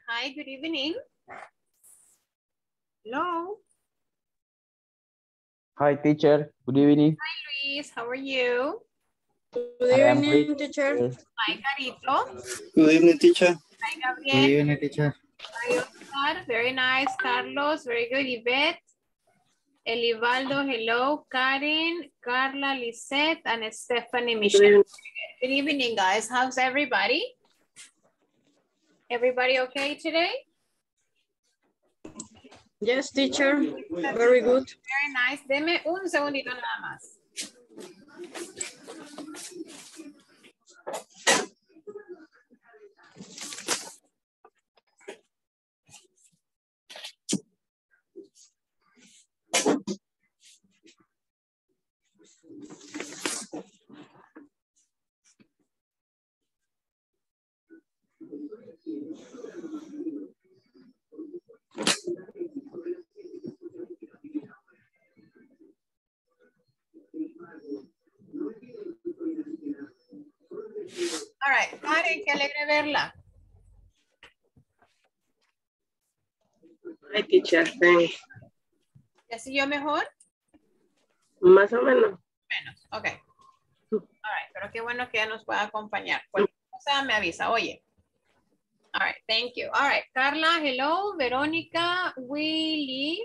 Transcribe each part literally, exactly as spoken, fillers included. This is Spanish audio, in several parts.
Hi, good evening. Hello. Hi, teacher. Good evening. Hi, Luis. How are you? Good evening, teacher. Hi, Carito. Good evening, teacher. Hi, Good Gabriel. evening, teacher. Hi, Oscar. Very nice. Carlos. Very good. Yvette. Elivaldo. Hello. Karen. Carla. Lisette. And Stephanie Michelle. Good evening, guys. How's everybody? Everybody okay today? Yes, teacher. Very good. Very nice. Deme un segundito nada más. All right, Karen, qué alegre verla. Hi, teacher. Thanks. ¿Ya siguió mejor? Más o menos. Menos, ok. All right, pero qué bueno que ya nos pueda acompañar. Cualquier cosa me avisa, oye. All right, thank you. All right, Carla, hello. Verónica, Willy.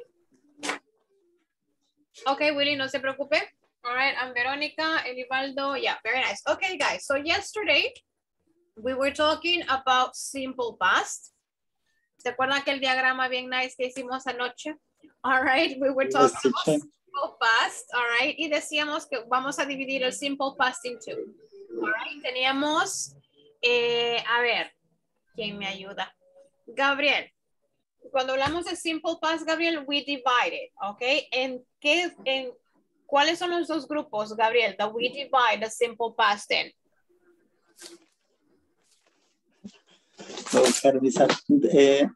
Okay, Willy, no se preocupe. All right, I'm Veronica, Elivaldo. Yeah, very nice. Okay, guys, so yesterday we were talking about simple past. ¿Se acuerdan aquel diagrama bien nice que hicimos anoche? All right, we were talking Yes, about teacher. simple past, all right, y decíamos que vamos a dividir el simple past in two. All right, teníamos, eh, a ver, ¿quién me ayuda? Gabriel. Cuando hablamos de simple past, Gabriel, we divide it, ok? ¿En qué, en cuáles son los dos grupos, Gabriel, that we divide the simple past in? Voy a buscar revisar. Eh,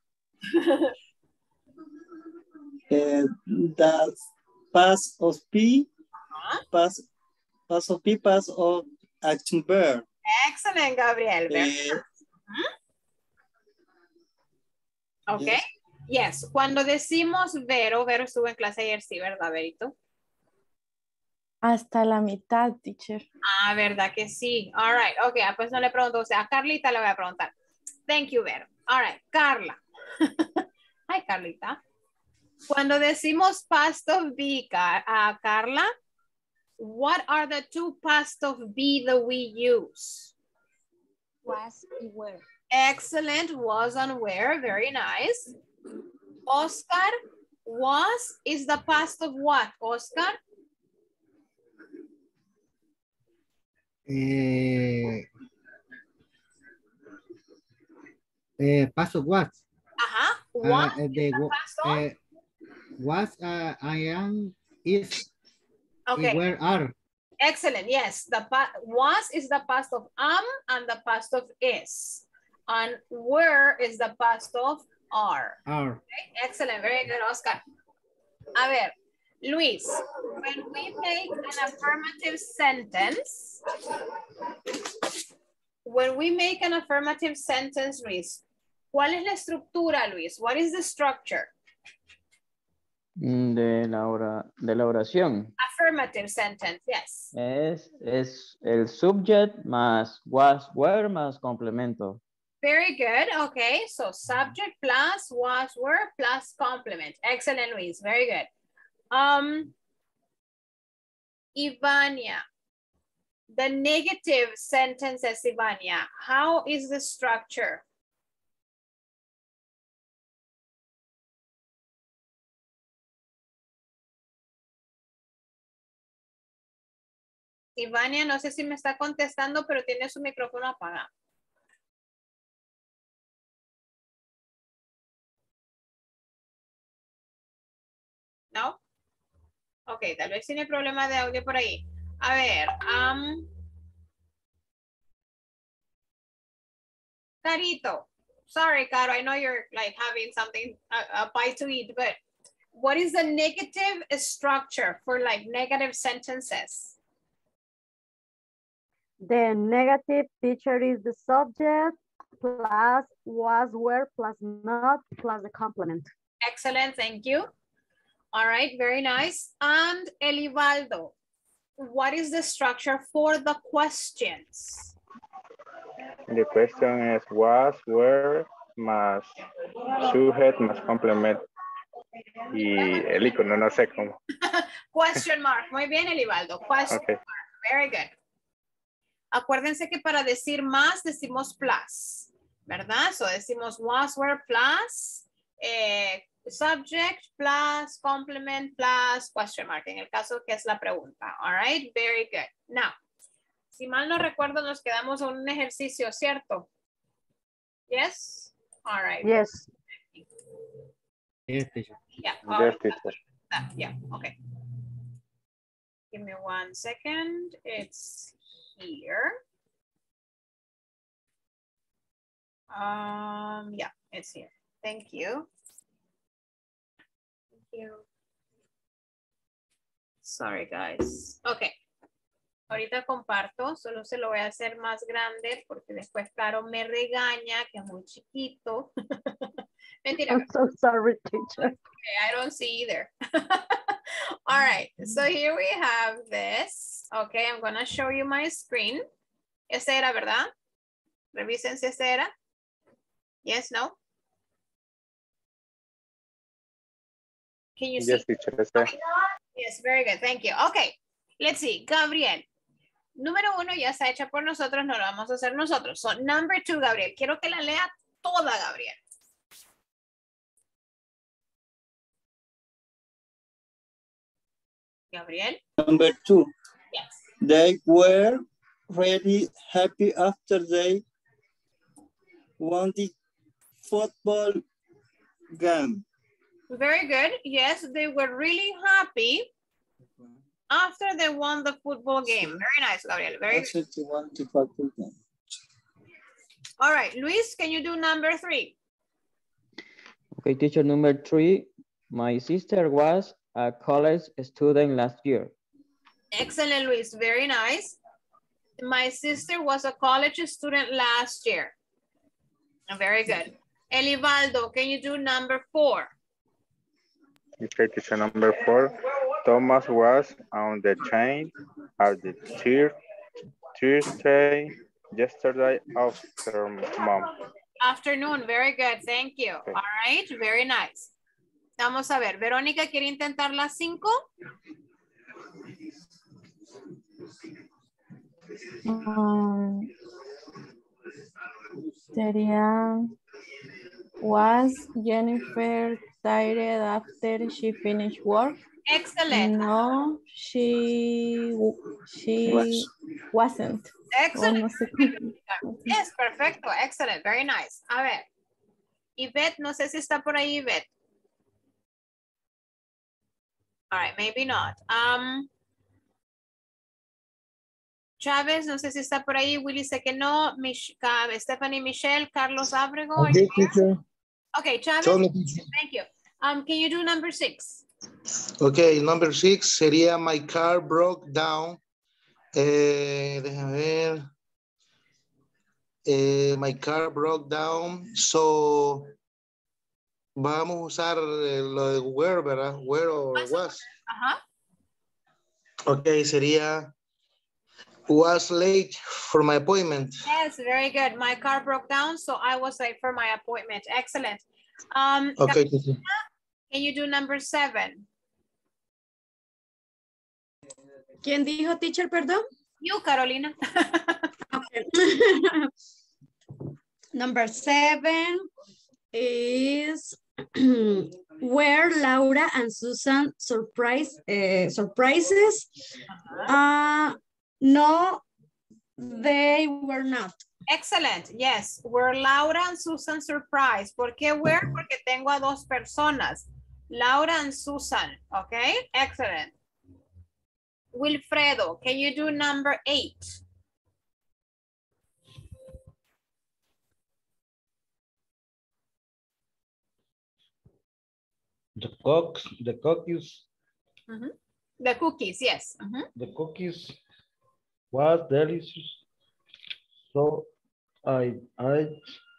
eh, the past of P, Uh-huh. past, past of P, past of action verb. Excellent, Gabriel. Very Eh, nice. Ok. Yes. Yes. Cuando decimos Vero, Vero estuvo en clase ayer, sí, ¿verdad, Verito? Hasta la mitad, teacher. Ah, ¿verdad que sí? All right. Ok, ah, pues no le pregunto, o sea, a Carlita le voy a preguntar. Thank you, Vero. All right, Carla. Hi, Carlita. Cuando decimos past of be, Car uh, Carla, what are the two past of be that we use? Was y were. Excellent, was and were, very nice. Oscar, was is the past of what, Oscar? Eh, eh, past of what? Ajá, Uh, was uh, is the, the past of? uh, was, uh, I am, is, Okay, where are. excellent, yes. The pa was is the past of am and the past of is. And were is the past of are. Are. Okay, excellent, very good, Oscar. A ver, Luis, when we make an affirmative sentence, when we make an affirmative sentence, Luis, ¿cuál es la estructura, Luis? What is the structure? Mm, De la, hora, de la oración. Affirmative sentence, yes. Es, es el subject más was, were más complemento. Very good, okay. So subject plus was, were plus complement. Excellent, Luis, very good. Um, Ivania, the negative sentences, Ivania, how is the structure? Ivania, no sé si me está contestando, pero tiene su micrófono apagado. ¿No? Ok, tal vez tiene problema de audio por ahí. A ver, um, Carito. Sorry, Caro, I know you're like having something, a, a bite to eat, but what is the negative structure for like negative sentences? The negative teacher is the subject. plus was, were, plus not, plus the complement. Excellent, thank you. All right, very nice. And Elivaldo, what is the structure for the questions? The question is was, were, más sujet, más complement. Y el icono, no sé cómo. Question mark. Muy bien, Elivaldo. Question Okay. mark. Very good. Acuérdense que para decir más decimos plus, ¿verdad? So decimos was, were, plus, eh, subject, plus, complement, plus, question mark. En el caso que es la pregunta. All right, very good. Now, si mal no recuerdo, nos quedamos en un ejercicio, ¿cierto? Yes? All right. Yes. Yes, teacher. Yeah. Yes, teacher. Ah, yeah, okay. Give me one second. It's here. Um, yeah, it's here. Thank you. Thank you. Sorry, guys. Okay. Ahorita comparto, solo se lo voy a hacer más grande porque después Caro me regaña que es muy chiquito. Mentira. I'm so sorry, teacher. Okay, I don't see either. All right, so here we have this. Okay, I'm gonna show you my screen. Ese era, ¿verdad? Revisen si ese era. Yes, no? Can you see? Yes, teacher. Okay. Yes, very good, thank you. Okay, let's see, Gabriel. Número uno ya está hecha por nosotros, no lo vamos a hacer nosotros. So, number two, Gabriel. Quiero que la lea toda, Gabriel. Gabriel? Number two, Yes. they were really happy after they won the football game. Very good. Yes, they were really happy after they won the football game. Very nice, Gabriel. Very good. After they won the football game. All right, Luis, can you do number three? Okay, teacher, number three. My sister was a college student last year. Excellent, Luis. Very nice. My sister was a college student last year. Very good. Elivaldo, can you do number four? Okay, teacher. Number four. Thomas was on the train at the church Tuesday, yesterday after mom. Afternoon. Very good. Thank you. Okay. All right. Very nice. Vamos a ver. Verónica, ¿quiere intentar las cinco? Um, sería, was Jennifer tired after she finished work? Excellent. No, she, she wasn't. O Excellent. no sé. Yes, perfecto. Excellent. Very nice. A ver. Yvette, no sé si está por ahí, Yvette. All right, maybe not. Um, Chávez, no sé si está por ahí. Willy, sé que no. Mich Stephanie Michelle, Carlos Abrego. are you here? Okay, Chávez. Thank you. Um, can you do number six? Okay, number six sería my car broke down. Eh, déjame ver. Eh, my car broke down, so vamos a usar lo de where, ¿verdad? Where or was. Ajá. Okay, sería was late for my appointment. Yes, very good. My car broke down, so I was late for my appointment. Excellent. Um, Okay. Carolina, can you do number seven? ¿Quién dijo, teacher, perdón? You, Carolina. Okay. Number seven is where Laura and Susan surprise uh, surprises. Uh, no, they were not. Excellent. Yes. Were Laura and Susan surprised? ¿Por qué were? Porque tengo a dos personas. Laura and Susan. Okay. Excellent. Wilfredo, can you do number eight? The cooks, the cookies, Mm-hmm. The cookies, yes. Mm-hmm. the cookies was delicious. So I ate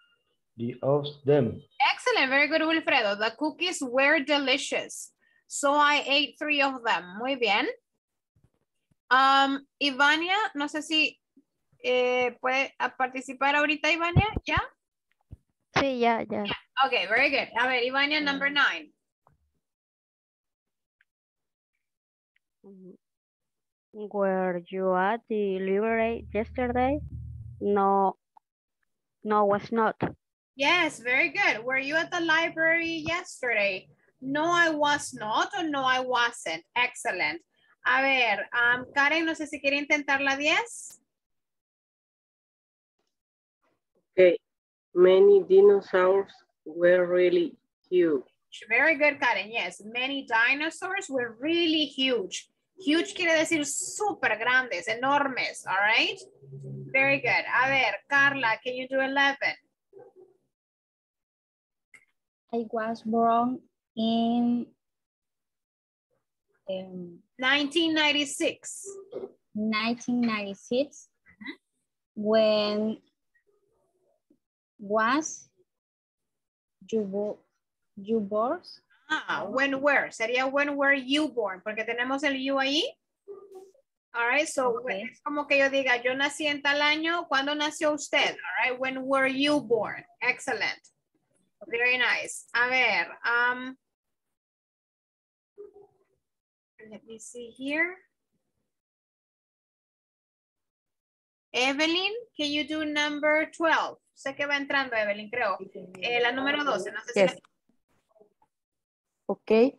the of them. Excellent, very good, Wilfredo. The cookies were delicious. So I ate three of them. Muy bien. Um, Ivania, no sé si eh, puede participar ahorita, Ivania, ¿ya? Sí, ya, ya. Yeah. Okay, very good. A ver, Ivania, number nine. Were you at the library yesterday? No, no, was not. Yes, very good. Were you at the library yesterday? No, I was not, or no, I wasn't. Excellent. A ver, um, Karen, no sé si quiere intentar la diez. Okay. Many dinosaurs were really huge. Very good, Karen. Yes, many dinosaurs were really huge. Huge quiere decir súper grandes, enormes, all right? Very good. A ver, Carla, can you do eleven? I was born in um, nineteen ninety-six. nineteen ninety-six. Uh-huh. When was you, bo you born? Ah, when were. Sería when were you born, porque tenemos el you ahí. All right, so okay. Es como que yo diga, yo nací en tal año, ¿cuándo nació usted? All right, when were you born? Excellent. Very nice. A ver, um, let me see here. Evelyn, can you do number twelve? Sé que va entrando Evelyn, creo. Eh, la número doce, no sé si yes. la... Okay.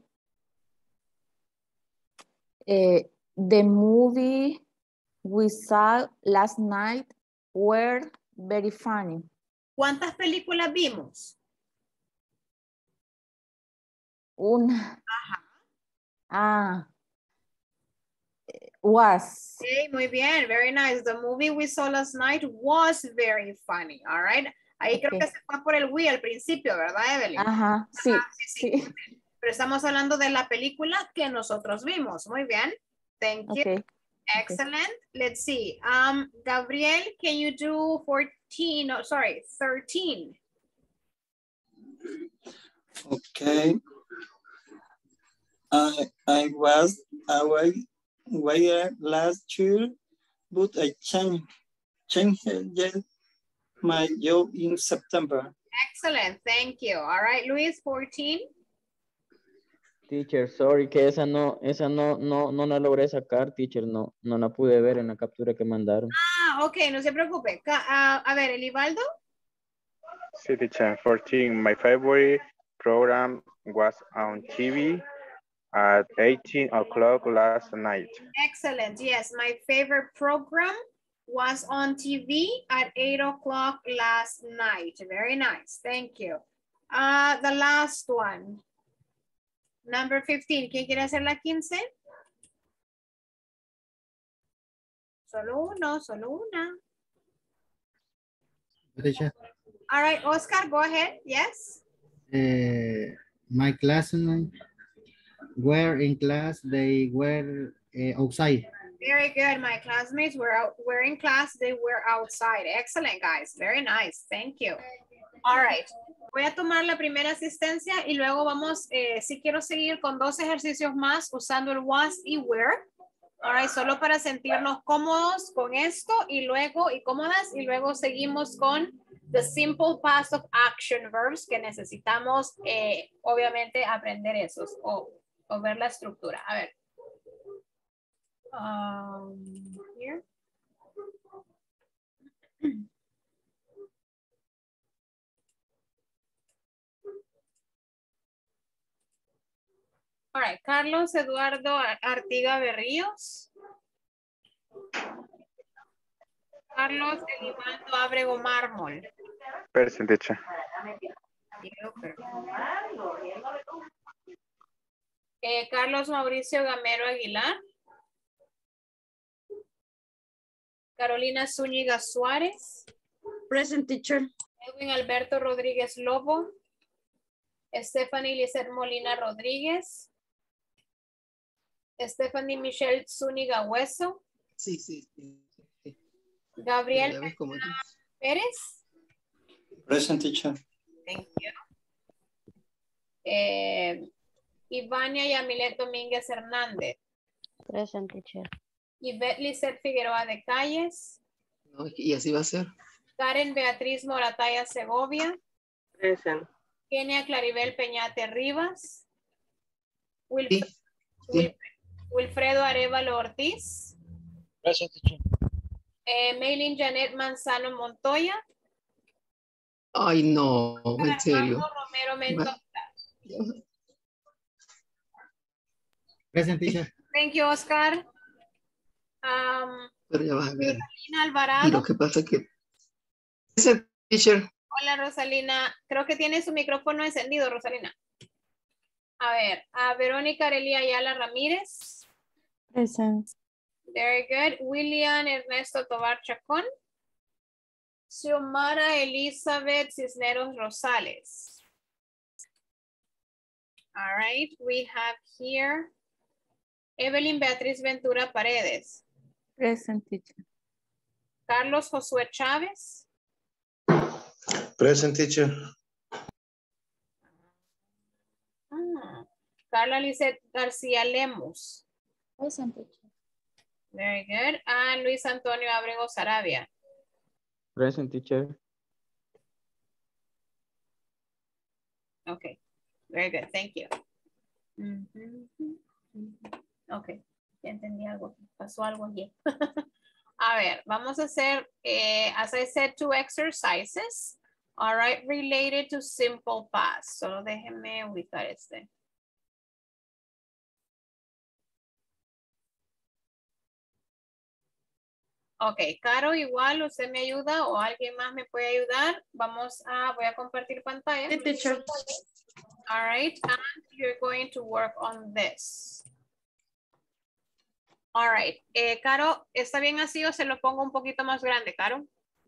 Uh, the movie we saw last night were very funny. ¿Cuántas películas vimos? Una. Ajá. Ah. Was. Okay, muy bien, very nice. The movie we saw last night was very funny, all right? Ahí okay. Creo que se fue por el we al principio, ¿verdad, Evelyn? Ajá, sí, Ajá, sí, sí. sí. Pero estamos hablando de la película que nosotros vimos. Muy bien. Thank you. Okay. Excellent. Okay. Let's see. Um, Gabriel, can you do fourteen? Oh, sorry, thirteen. Okay. I, I was away, away last year, but I changed, changed my job in September. Excellent. Thank you. All right, Luis, fourteen. Teacher, sorry que esa no, esa no, no, no la logré sacar, teacher, no, no la pude ver en la captura que mandaron. Ah, ok, no se preocupe. Uh, a ver, Elibaldo. Sí, teacher, fourteen. My favorite program was on T V at eighteen o'clock last night. Excellent. Yes, my favorite program was on T V at eight o'clock last night. Very nice. Thank you. Uh, the last one. Number fifteen. ¿Quién quiere hacer la quince? Solo uno, solo una. Teacher. All right, Oscar, go ahead. Yes. Uh, my classmates were in class. They were uh, outside. Very good. My classmates were out, were in class. They were outside. Excellent, guys. Very nice. Thank you. All right. Voy a tomar la primera asistencia y luego vamos, eh, si quiero seguir con dos ejercicios más usando el was y were. All right, solo para sentirnos cómodos con esto y luego, y cómodas, y luego seguimos con the simple past of action verbs que necesitamos, eh, obviamente, aprender esos o, o ver la estructura. A ver. Um, here. All right, Carlos Eduardo Artiga Berríos. Carlos Elibaldo Ábrego Mármol. Present, teacher. Eh, Carlos Mauricio Gamero Aguilar. Carolina Zúñiga Suárez. Present, teacher. Edwin Alberto Rodríguez Lobo. Stephanie Lizeth Molina Rodríguez. Stephanie Michelle Zúñiga Hueso. Sí, sí, sí. sí. Gabriel Ya ves cómo tú. Pérez. Present, teacher. Thank you. Eh, Ivania Yamilet Domínguez Hernández. Present, teacher. Ivette Lizeth Figueroa de Calles. No, y así va a ser. Karen Beatriz Morataya Segovia. Present. Kenia Claribel Peñate Rivas. Wilf- Sí, sí. Wilf- Wilfredo Arevalo Ortiz. Present, teacher. Eh, Maylin Janet Manzano Montoya. Ay, no, en serio. Armando Romero Mendoza. Present, teacher. Thank you, Oscar. Um, Pero ya vas a ver. Rosalina Y Alvarado. lo que pasa es que... Ese teacher, Hola, Rosalina. Creo que tiene su micrófono encendido, Rosalina. A ver, a Verónica Arelia Ayala Ramírez. Present. Very good. William Ernesto Tobar Chacón. Xiomara Elizabeth Cisneros Rosales. All right, we have here Evelyn Beatriz Ventura Paredes. Present, teacher. Carlos Josué Chávez. Present, teacher. Ah, Carla Lizeth García Lemus. Present, teacher. Very good. And Luis Antonio Abrego Sarabia. Present, teacher. Okay, very good. Thank you. Mhm, mhm. Ok, ya entendí algo. Pasó algo aquí. A ver, vamos a hacer, eh, as I said, two exercises. All right, related to simple past. Solo déjenme ubicar este. Ok, Caro, igual, usted me ayuda o alguien más me puede ayudar. Vamos a, voy a compartir pantalla. Sí, teacher. All right, and you're going to work on this. All right, eh, Caro, ¿está bien así o se lo pongo un poquito más grande, Caro?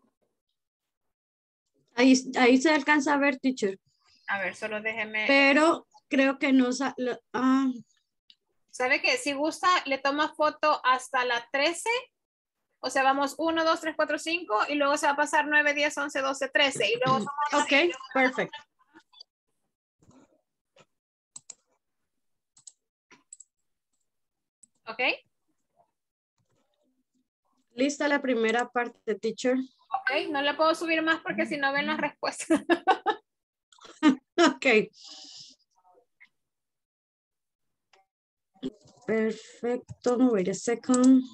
Ahí, ahí se alcanza a ver, teacher. A ver, solo déjeme. Pero creo que no... sa- lo- ah, ¿Sabe qué? Si gusta, le toma foto hasta la trece. O sea, vamos uno, dos, tres, cuatro, cinco y luego se va a pasar nueve, diez, once, doce, trece. Y luego toma- ok, perfect. ¿Ok? Lista la primera parte, teacher. Ok, no le puedo subir más porque si no ven las respuestas. Ok. Perfecto. Wait a second.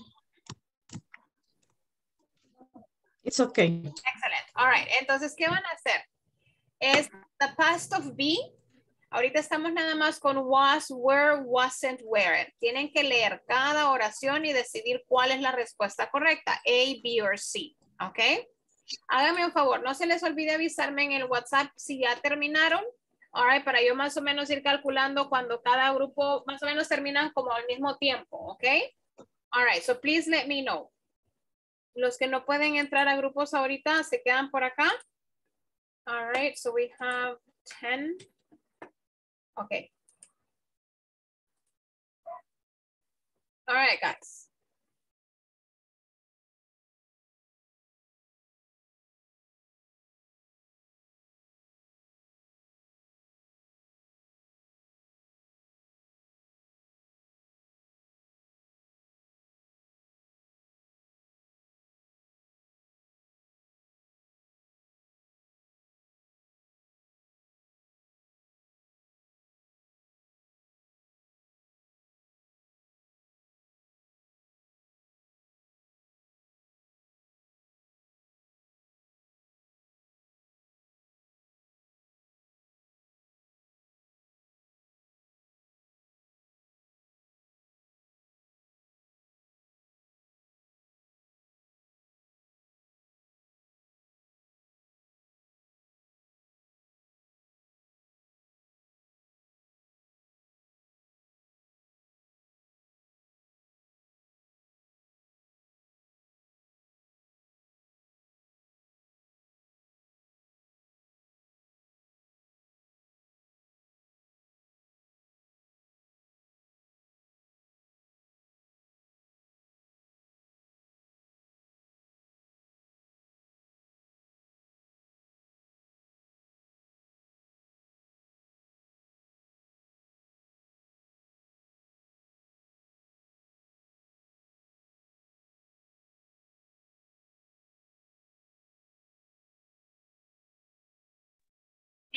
It's okay. Excelente. All right. Entonces, ¿qué van a hacer? Es the past of be. Ahorita estamos nada más con was, were, wasn't, were. Tienen que leer cada oración y decidir cuál es la respuesta correcta. A, B or C. ¿Ok? Háganme un favor. No se les olvide avisarme en el WhatsApp si ya terminaron. All right, para yo más o menos ir calculando cuando cada grupo más o menos terminan como al mismo tiempo. ¿Ok? All right. So please let me know. Los que no pueden entrar a grupos ahorita se quedan por acá. All right, so we have ten. Okay. All right, guys.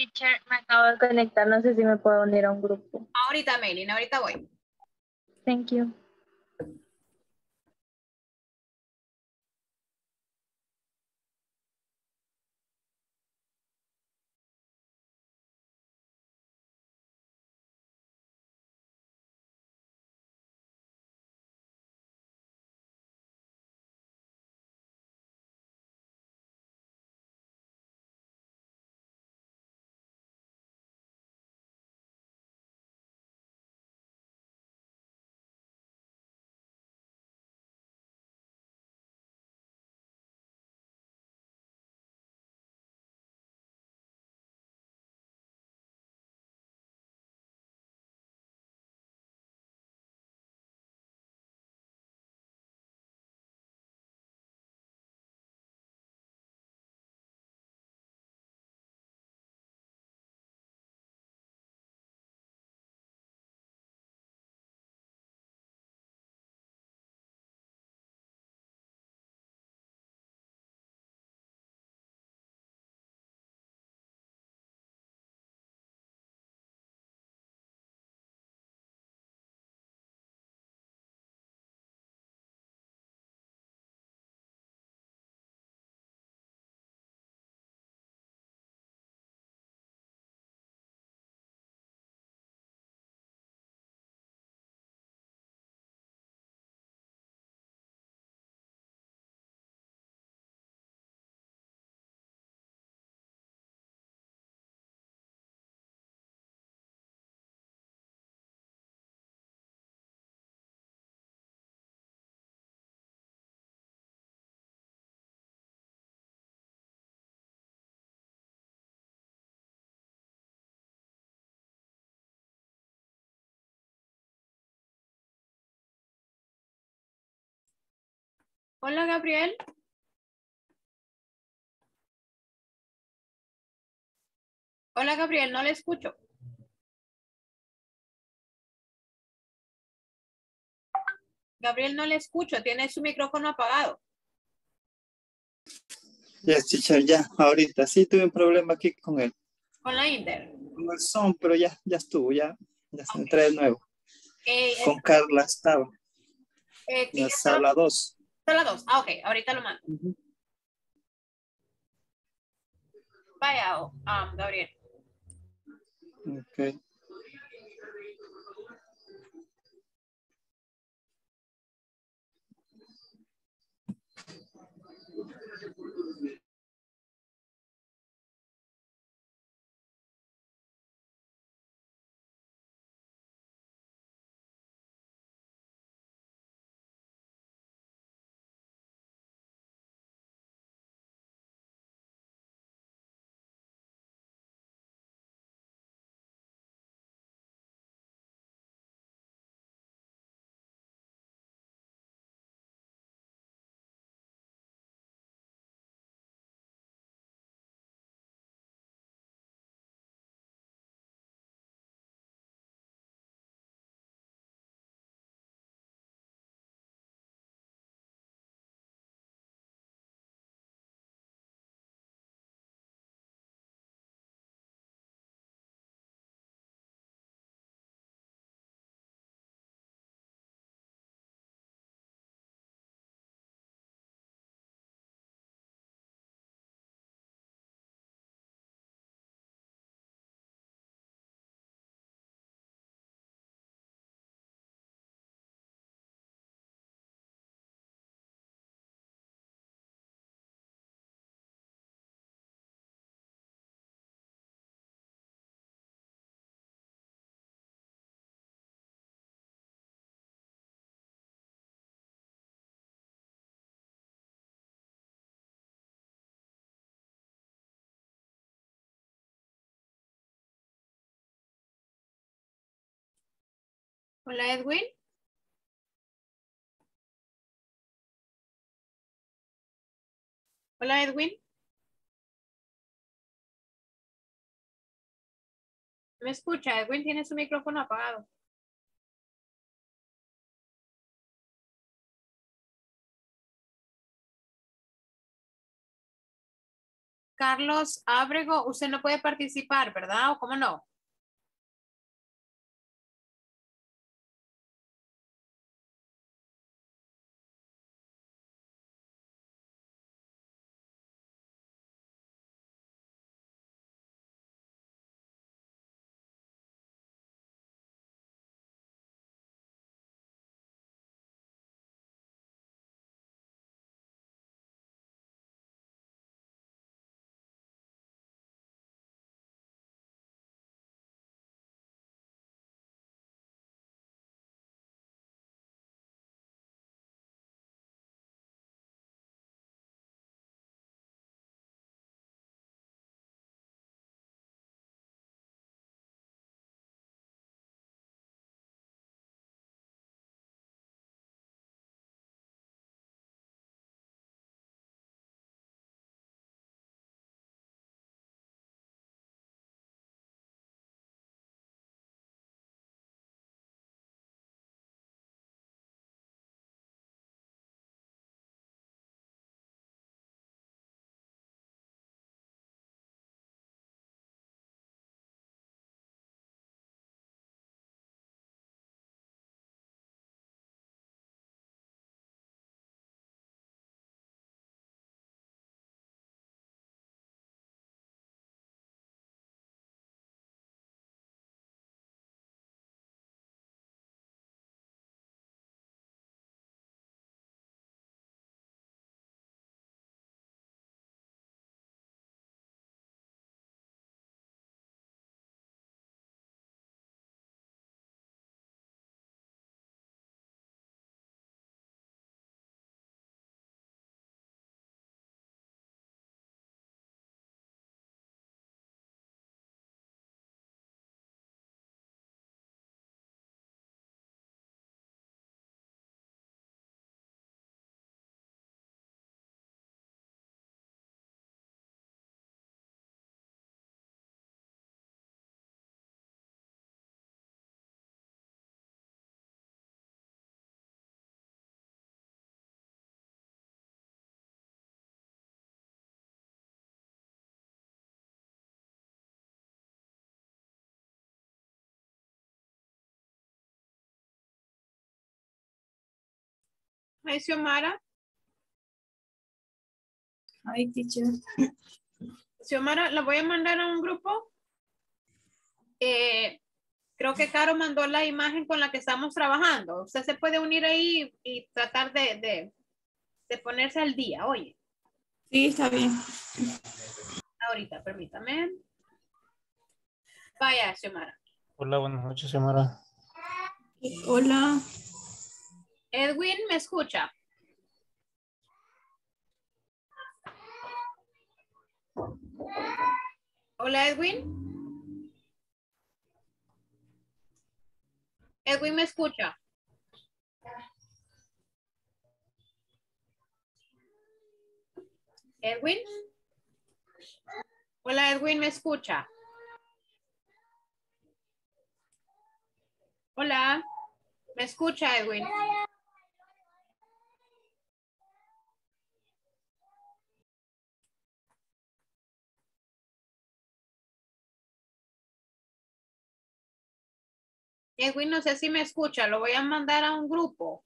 Teacher, me acabo de conectar, no sé si me puedo unir a un grupo. Ahorita, Maylin, ahorita voy. Thank you. Hola, Gabriel. Hola, Gabriel, no le escucho. Gabriel, no le escucho, tiene su micrófono apagado. Yes, teacher, ya, ahorita sí tuve un problema aquí con el, Con la Inter. con el son, pero ya, ya estuvo, ya, ya se entré de nuevo. Eh, Con Carla estaba. eh, En la sala dos. Sala dos. Ah, ok, ahorita lo mando. Uh-huh. Vaya, um, Gabriel. Ok. Hola, Edwin. Hola, Edwin. ¿Me escucha? Edwin tiene su micrófono apagado. Carlos Ábrego, usted no puede participar, ¿verdad? ¿O cómo no? Ay, Xiomara. Ay, teacher. Xiomara, la voy a mandar a un grupo. Eh, creo que Caro mandó la imagen con la que estamos trabajando. Usted se puede unir ahí y tratar de, de, de ponerse al día, oye. Sí, está bien. Ahorita, permítame. Vaya, Xiomara. Hola, buenas noches, Xiomara. Hola. Edwin, ¿me escucha? Hola, Edwin. Edwin, ¿me escucha? Edwin. Hola, Edwin, ¿me escucha? Hola, ¿me escucha, Edwin? Edwin, no sé si me escucha, lo voy a mandar a un grupo.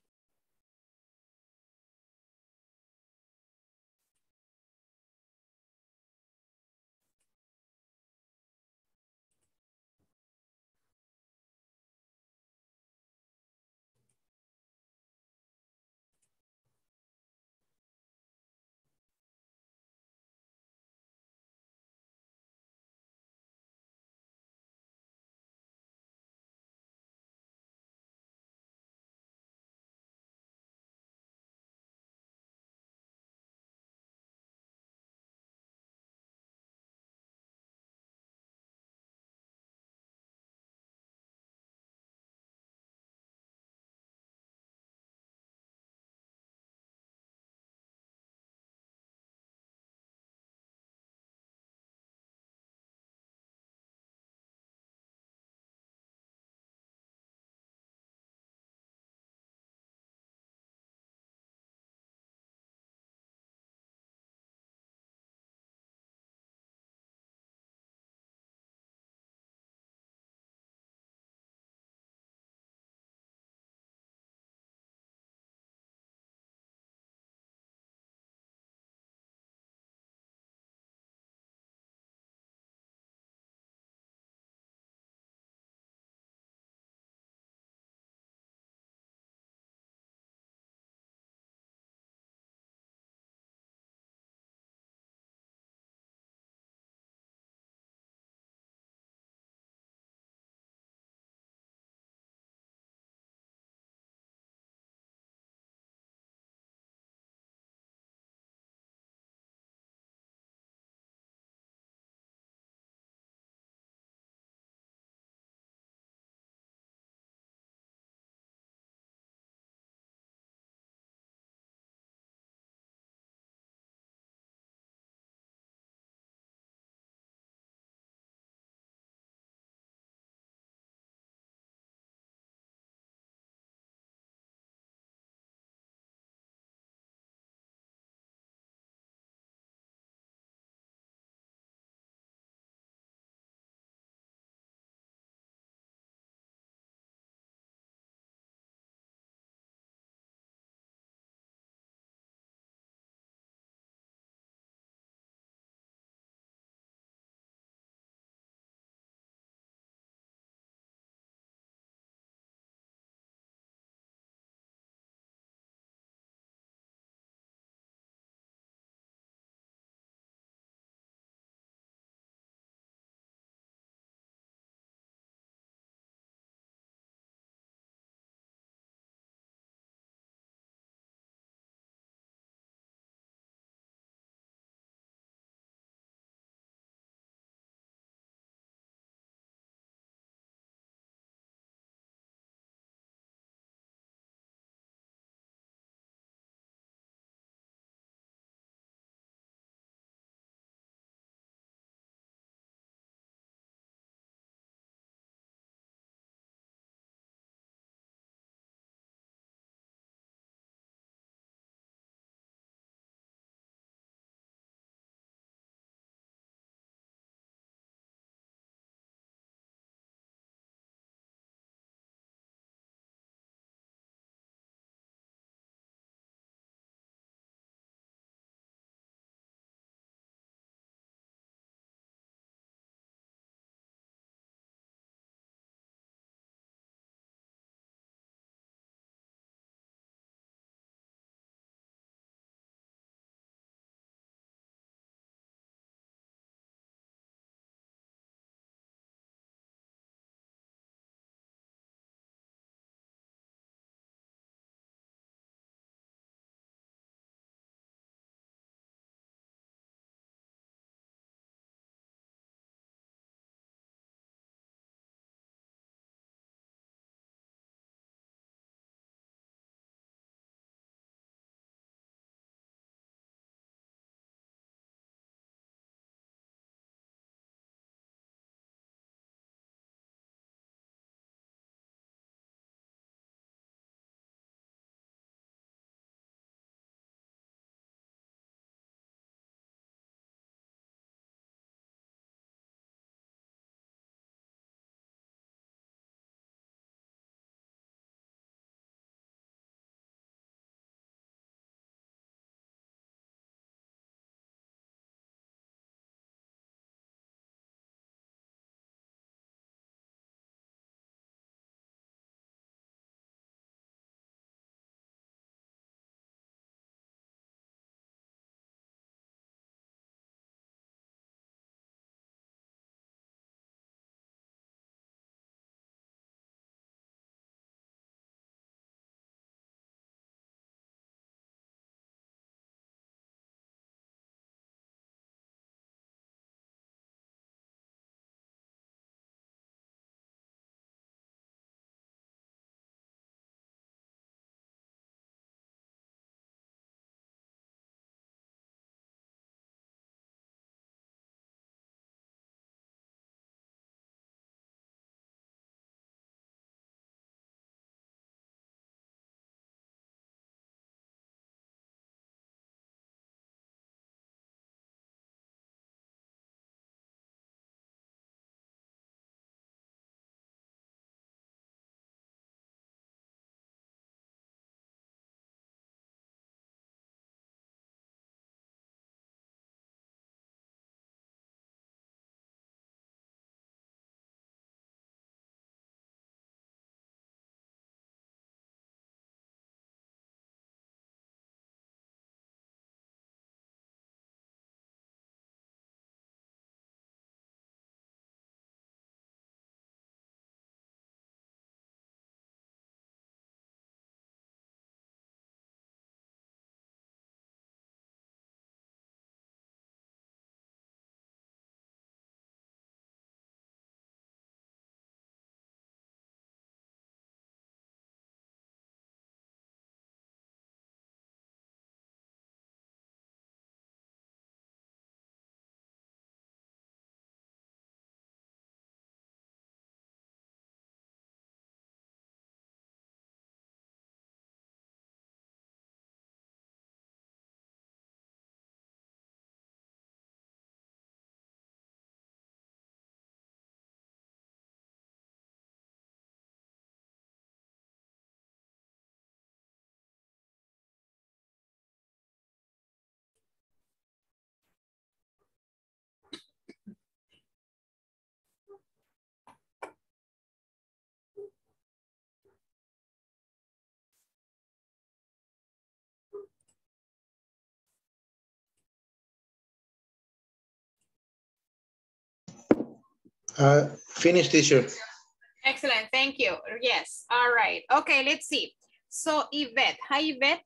Uh, finish, teacher. Excellent, thank you. Yes, all right. Okay, let's see. So, Yvette. Hi, Yvette.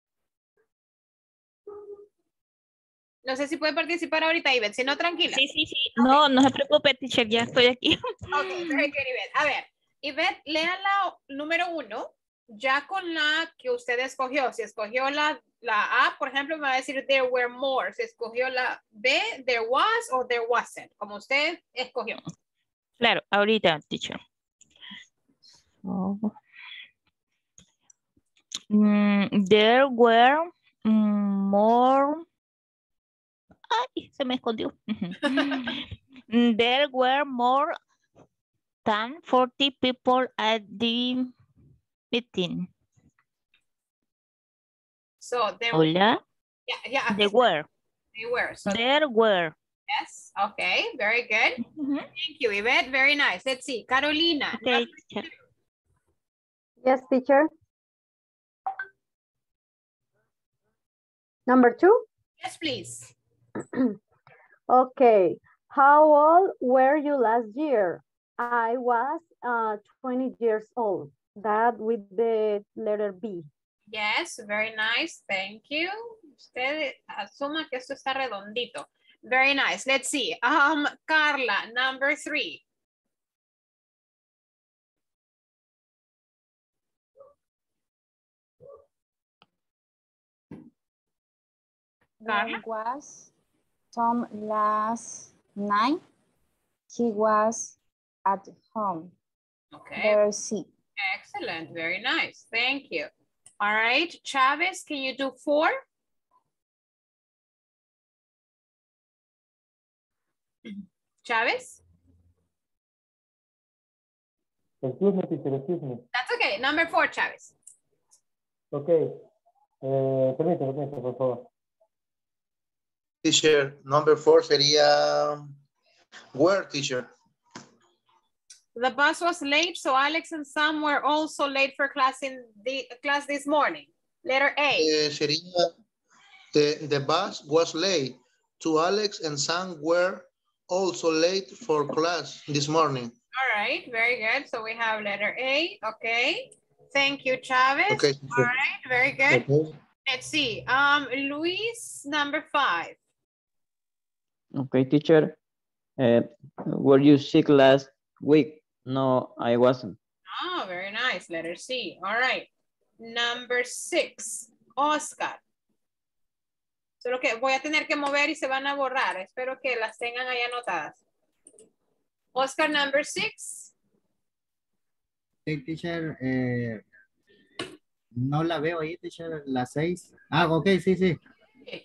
No sé si puede participar ahorita, Yvette, si no, tranquila. Sí, sí, sí. No, no se preocupe, teacher, ya estoy aquí. Ok, very good, Yvette. A ver, Yvette, lea la número uno, ya con la que usted escogió. Si escogió la, la A, por ejemplo, me va a decir there were more. Si escogió la B, there was o there wasn't, como usted escogió. Claro, ahorita, teacher. Oh. Mm, there were mm, more. Ay, se me escondió. There were more than forty people at the meeting. So there Hola. Yeah, yeah. There were. They were. So there were. Yes, okay, very good. Mm-hmm. Thank you, Yvette. Very nice. Let's see. Carolina. Okay. Yes, teacher. Number two? Yes, please. Okay. How old were you last year? I was uh, twenty years old. That with the letter B. Yes, very nice. Thank you. Usted asuma que esto está redondito. Very nice. Let's see. Um, Carla, number three. There was Tom last night. He was at home. Okay. There C. Excellent. Very nice. Thank you. All right. Chavez, can you do four? Chavez? Excuse me, teacher, excuse me. That's okay. Number four, Chavez. Okay. Eh, permítame, permítame, por favor. Teacher, number four sería where, teacher? The bus was late, so Alex and Sam were also late for class in the class this morning. Letter A. Eh, sería the, the bus was late. To Alex and Sam were also late for class this morning. All right, very good. So we have letter A. Okay. Thank you, Chavez. Okay. All right, very good. Okay. Let's see. Um, Luis, number five. Okay, teacher. Uh, were you sick last week? No, I wasn't. Oh, very nice. Letter C. All right. Number six, Oscar. Solo que voy a tener que mover y se van a borrar. Espero que las tengan ahí anotadas. Oscar, number six. Okay, teacher. Eh, no la veo ahí, teacher. La seis. Ah, ok, sí, sí. Okay.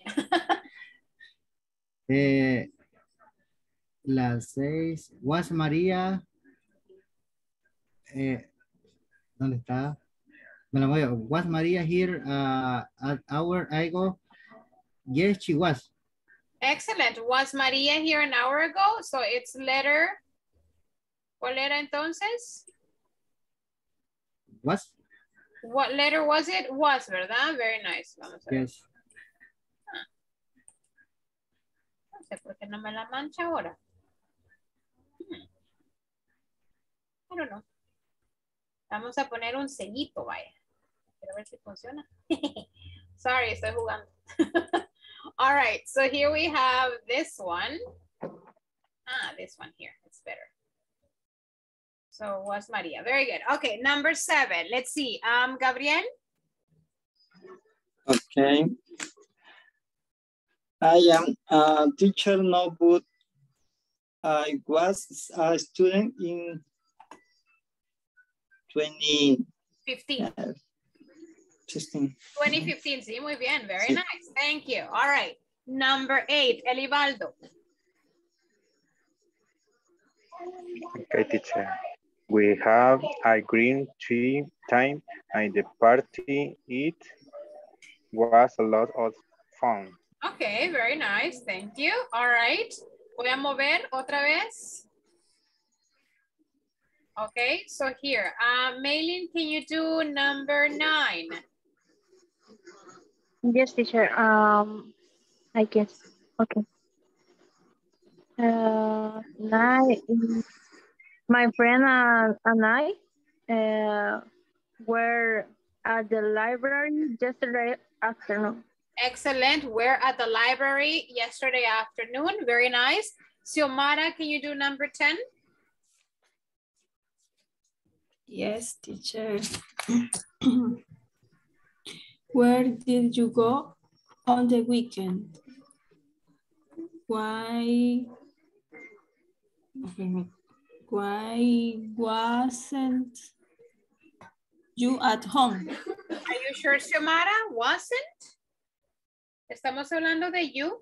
eh, la seis. Was María. Eh, ¿Dónde está? Me la voy a. Was María here uh, at hour ago? Yes, she was. Excellent. Was Maria here an hour ago? So it's letter. ¿Cuál era entonces? Was? What letter was it? Was, ¿verdad? Very nice. Vamos a ver. Yes. No sé por qué no me la mancha ahora. Hmm. I don't know. Vamos a poner un sellito, vaya. Quiero ver si funciona. Sorry, estoy jugando. All right, so here we have this one. Ah, this one here, it's better. So was Maria, very good. Okay, number seven, let's see. Um, Gabriel? Okay. I am a teacher now, but I was a student in twenty fifteen. Uh, fifteen. twenty fifteen, sí, muy bien, very sí. Nice, thank you. All right, number eight, Elibaldo. Okay, teacher. We have a green tea time and the party. It was a lot of fun. Okay, very nice, thank you. All right, voy a mover otra vez. Okay, so here, uh, Maylin, can you do number nine? Yes, teacher. Um, I guess. Okay. Uh, I, my friend and, and I uh, were at the library yesterday afternoon. Excellent. We're at the library yesterday afternoon. Very nice. Xiomara, can you do number ten? Yes, teacher. Where did you go on the weekend? Why, why wasn't you at home? Are you sure, Xiomara? Wasn't? Estamos hablando de you.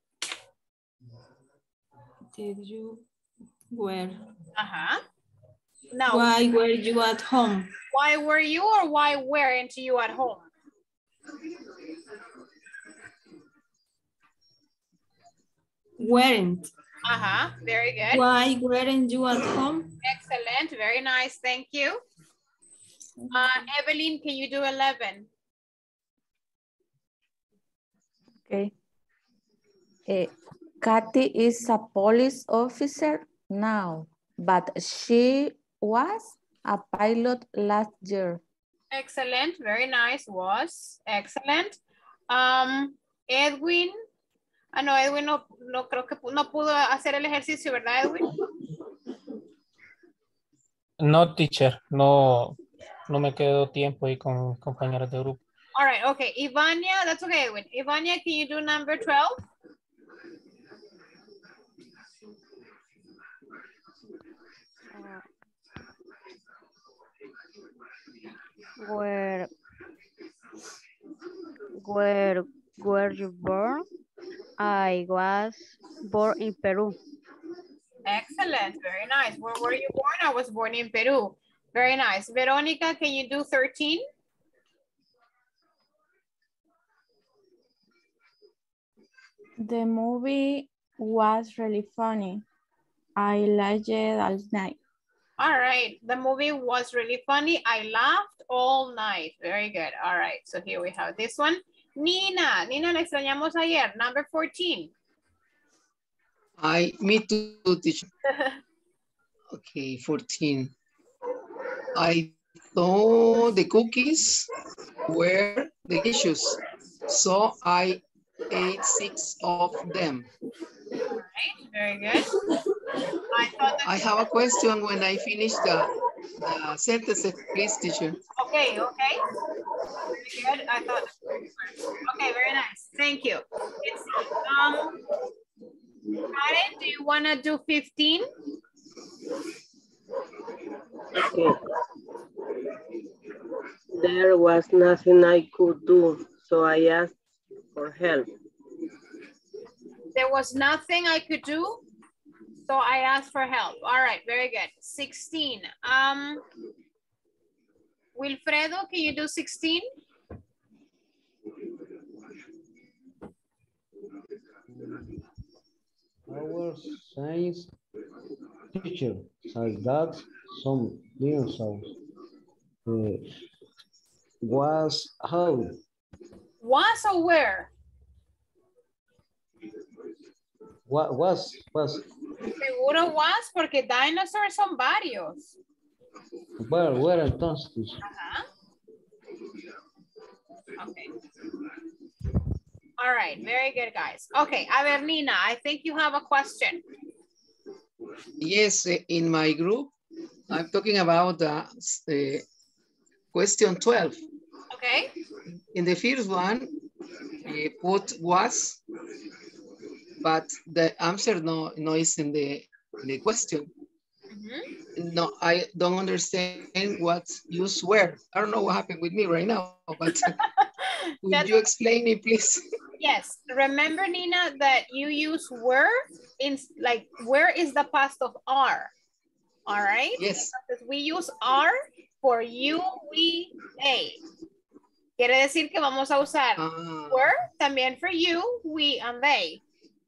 Did you, where? Uh-huh. No. Why were you at home? Why were you or why weren't you at home? Weren't. Uh-huh. Very good. Why weren't you at home? Excellent. Very nice. Thank you. Uh, Evelyn, can you do eleven? Okay. Uh, Kathy is a police officer now, but she was a pilot last year. Excellent. Very nice. Was. Excellent. Um, Edwin. Ah, no, Edwin no, no creo que no pudo hacer el ejercicio, ¿verdad, Edwin? No, teacher. No, no me quedó tiempo ahí con compañeros de grupo. All right. Okay. Ivania, that's okay, Edwin. Ivania, can you do number twelve? Where, where, were you born? I was born in Peru. Excellent. Very nice. Where were you born? I was born in Peru. Very nice. Veronica, can you do thirteen? The movie was really funny. I liked it all night. All right. The movie was really funny. I laughed all night. Very good. All right. So here we have this one. Nina. Nina, la extrañamos ayer. Number fourteen. I, me too, teacher. Okay, fourteen. I thought the cookies were delicious, so I ate six of them. All right. Very good. I thought I have a question when I finish the, the sentence, please, teacher. Okay, okay. Very good. I thought. Okay, very nice. Thank you. It's, um, Karen, do you want to do fifteen? Okay. There was nothing I could do, so I asked for help. There was nothing I could do, so I asked for help. All right, very good. sixteen. Um, Wilfredo, can you do sixteen? Our science teacher has got some dinosaurs. Uh, was how? Was or where? What was was? Seguro was porque dinosaurs son varios. Where where entonces? Ajá. Okay. All right, very good, guys. Okay, a ver, Nina, I think you have a question. Yes, in my group, I'm talking about the uh, question twelve. Okay. In the first one, uh, put was, but the answer no, no is in the, the question. Mm-hmm. No, I don't understand what use were. I don't know what happened with me right now, but would you explain it, please? Yes, remember, Nina, that you use were in, like, where is the past of are? All right? Yes. Because we use are for you, we, they. Quiere decir que vamos a usar uh, were también for you, we, and they.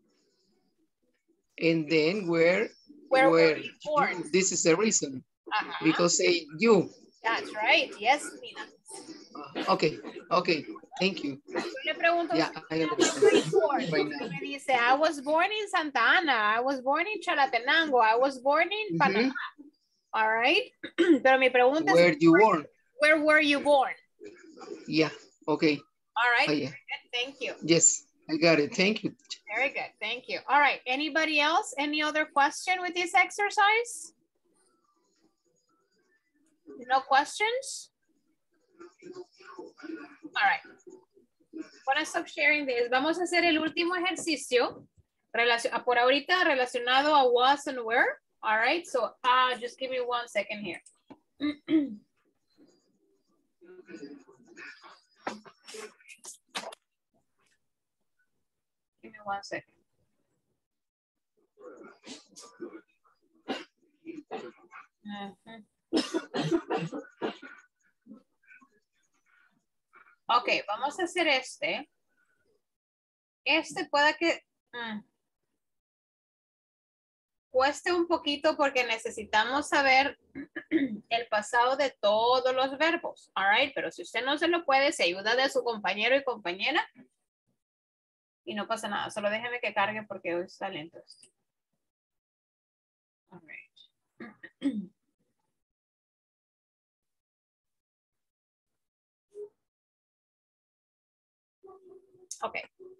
And then where, where, where were you born? You, this is the reason. Uh-huh. Because say you. That's right. Yes, Nina. Uh, okay, okay. Thank you. Yo le pregunto, Yeah, I understand. Right now. me dice, I was born in Santa Ana, I was born in Chalatenango, I was born in Panamá. Mm-hmm. All right. Pero mi pregunta Where es, you born? Where were you born? Yeah, okay. All right. Oh, yeah. Thank you. Yes, I got it. Thank you. Very good. Thank you. All right. Anybody else? Any other question with this exercise? No questions? All right. I'm gonna stop sharing this. Vamos a hacer el último ejercicio. Relacion por ahorita relacionado a was and where. All right. So uh, just give me one second here. Give me one second. Uh-huh. Ok, vamos a hacer este. Este puede que mm, cueste un poquito porque necesitamos saber el pasado de todos los verbos. All right, pero si usted no se lo puede, se ayuda de su compañero y compañera. Y no pasa nada, solo déjeme que cargue porque hoy está lento. All right. Ok.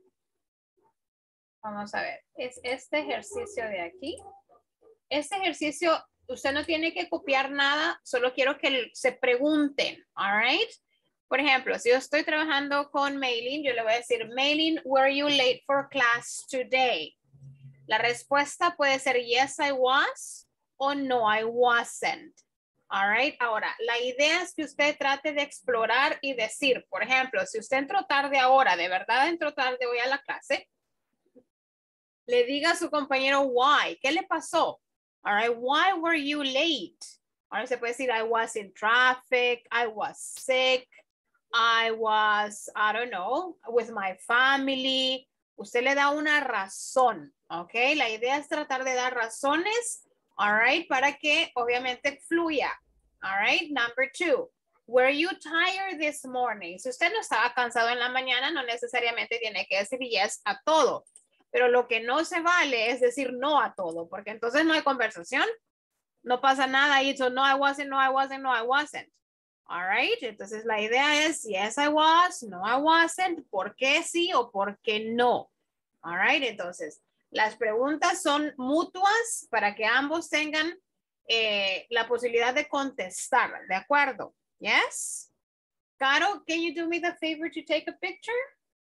Vamos a ver. Es este ejercicio de aquí. Este ejercicio, usted no tiene que copiar nada, solo quiero que se pregunten. All right. Por ejemplo, si yo estoy trabajando con Maylin, yo le voy a decir, Maylin, were you late for class today? La respuesta puede ser yes, I was, o no, I wasn't. All right. Ahora, la idea es que usted trate de explorar y decir, por ejemplo, si usted entró tarde ahora, de verdad entró tarde hoy a la clase, le diga a su compañero why, ¿qué le pasó? All right, why were you late? Ahora se puede decir, I was in traffic, I was sick, I was, I don't know, with my family. Usted le da una razón, ¿ok? La idea es tratar de dar razones, all right, para que obviamente fluya. All right, number two. Were you tired this morning? Si usted no estaba cansado en la mañana, no necesariamente tiene que decir yes a todo. Pero lo que no se vale es decir no a todo, porque entonces no hay conversación. No pasa nada ahí. So, no, I wasn't, no, I wasn't, no, I wasn't. All right. Entonces la idea es yes, I was, no, I wasn't, por qué sí o por qué no. All right. Entonces, las preguntas son mutuas para que ambos tengan eh, la posibilidad de contestar. ¿De acuerdo? Yes. Caro, can you do me the favor to take a picture?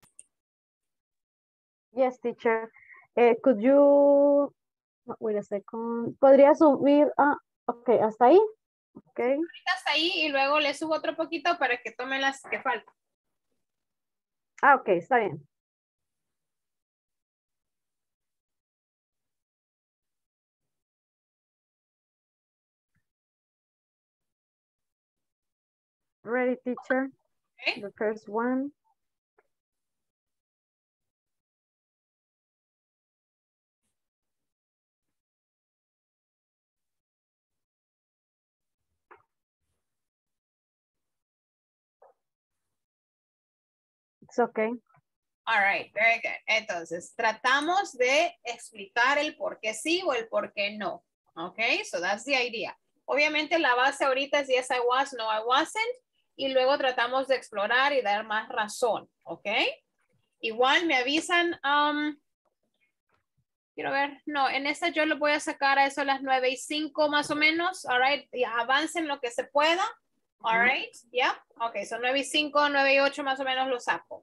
Yes, teacher. Uh, could you, wait a second, ¿podría subir? Ah, ok, hasta ahí. Ok. Hasta ahí y luego le subo otro poquito para que tome las que faltan. Ah, ok, está bien. Ready, teacher? Okay. The first one. It's okay. All right, very good. Entonces, tratamos de explicar el por qué sí o el por qué no. Okay, so that's the idea. Obviamente la base ahorita es yes, I was, no, I wasn't. Y luego tratamos de explorar y dar más razón. Ok. Igual me avisan. Um, quiero ver. No, en esta yo lo voy a sacar a eso a las nueve y cinco más o menos. All right. Y avancen lo que se pueda. All right. Yeah. Ok. Son nueve y cinco, nueve y ocho más o menos lo saco.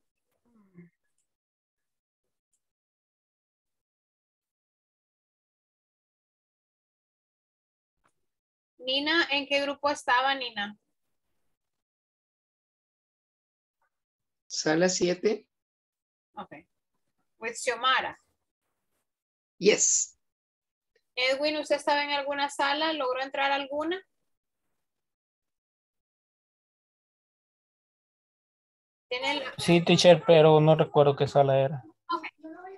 Nina, ¿en qué grupo estaba, Nina? Sala siete. Okay. With Xiomara. Yes. Edwin, ¿usted estaba en alguna sala? ¿Logró entrar a alguna? ¿Tiene la... Sí, teacher, pero no recuerdo qué sala era. Okay.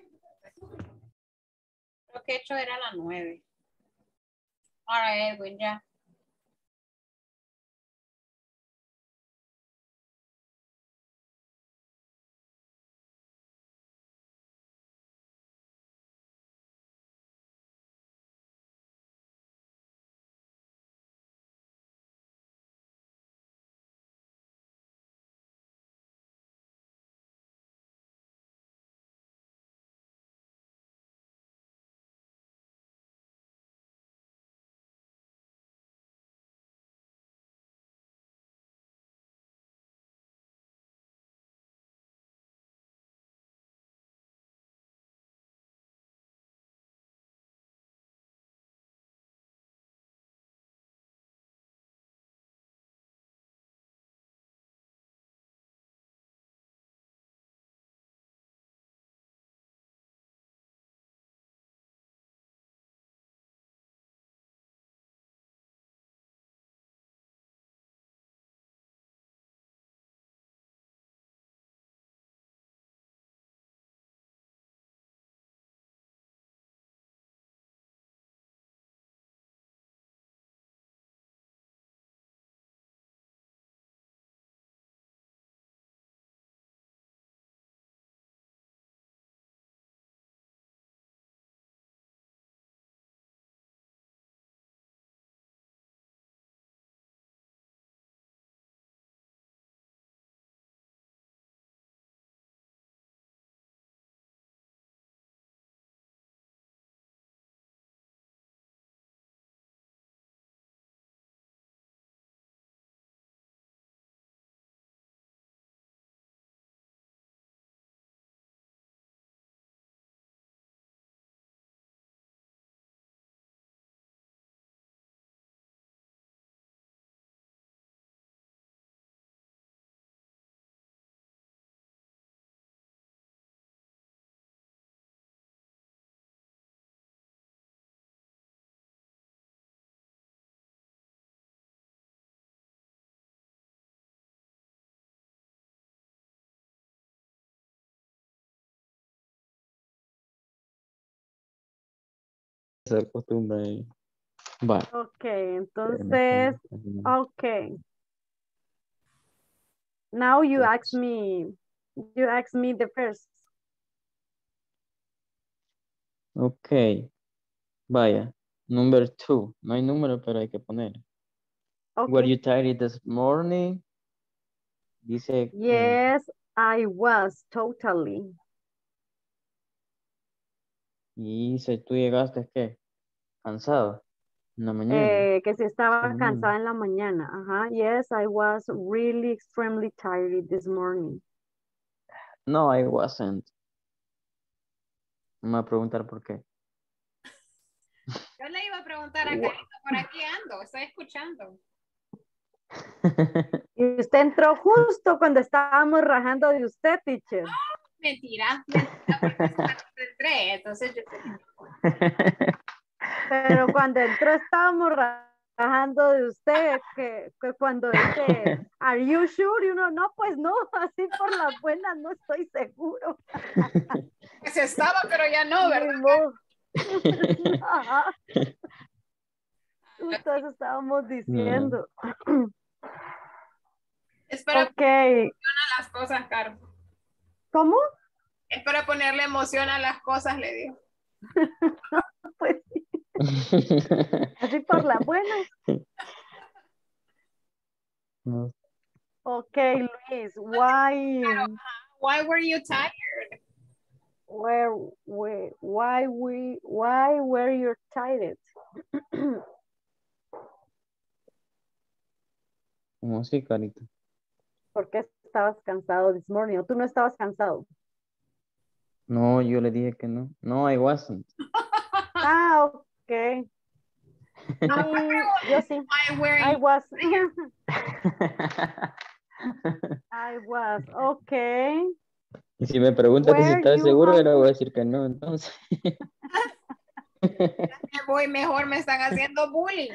Creo que hecho era la nueve. Ahora, Edwin, ya. hacer costumbre. Vale. Ok, entonces, ok. Now you ask me, you ask me the first. Ok. Vaya. Number two. No hay número, pero hay que poner. Okay. Were you tired this morning? Dice. Yes, I was totally. Y dice, tú llegaste, ¿qué? Cansado. En la mañana. Eh, que si estaba Sí, cansada en la mañana. Ajá. Yes, I was really extremely tired this morning. No, I wasn't. Me va a preguntar por qué. Yo le iba a preguntar a Carito, por aquí ando, estoy escuchando. Y usted entró justo cuando estábamos rajando de usted, teacher. Mentira, mentira, porque cuando entré, entonces yo... Pero cuando entró estábamos rajando de usted, que, que cuando dice, are you sure? Y uno, no, pues no, así por las buenas no estoy seguro. Que se estaba, pero ya no, ¿verdad? No. Ajá. Justo eso estábamos diciendo. Es para Ok. ponerle emoción a las cosas, Caro. ¿Cómo? Es para ponerle emoción a las cosas, le digo. Pues sí. Así por la buena. No. Okay, Luis, why? Why were you tired? Where, where, why we, why were you tired? ¿Cómo así, Carito? ¿Por qué estabas cansado this morning? ¿O tú no estabas cansado? No, yo le dije que no. No, I wasn't. Ah, ok. Mm, yo sí. Why were I you was. I was, okay. Y si me preguntas que si Where estás you seguro, have yo le voy to- a decir que no, entonces. Me voy mejor, me están haciendo bullying.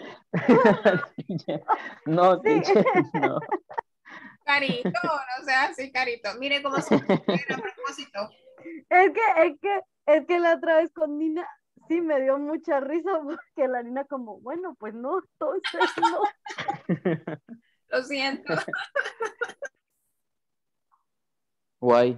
No, Sí. teacher, no. Carito, no sea así, Carito. Mire cómo se a propósito. Es que, es que, es que la otra vez con Nina sí me dio mucha risa porque la Nina como, bueno, pues no, entonces no. Lo siento. Why?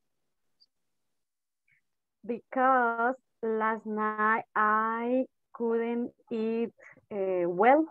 Because last night I couldn't eat uh, well.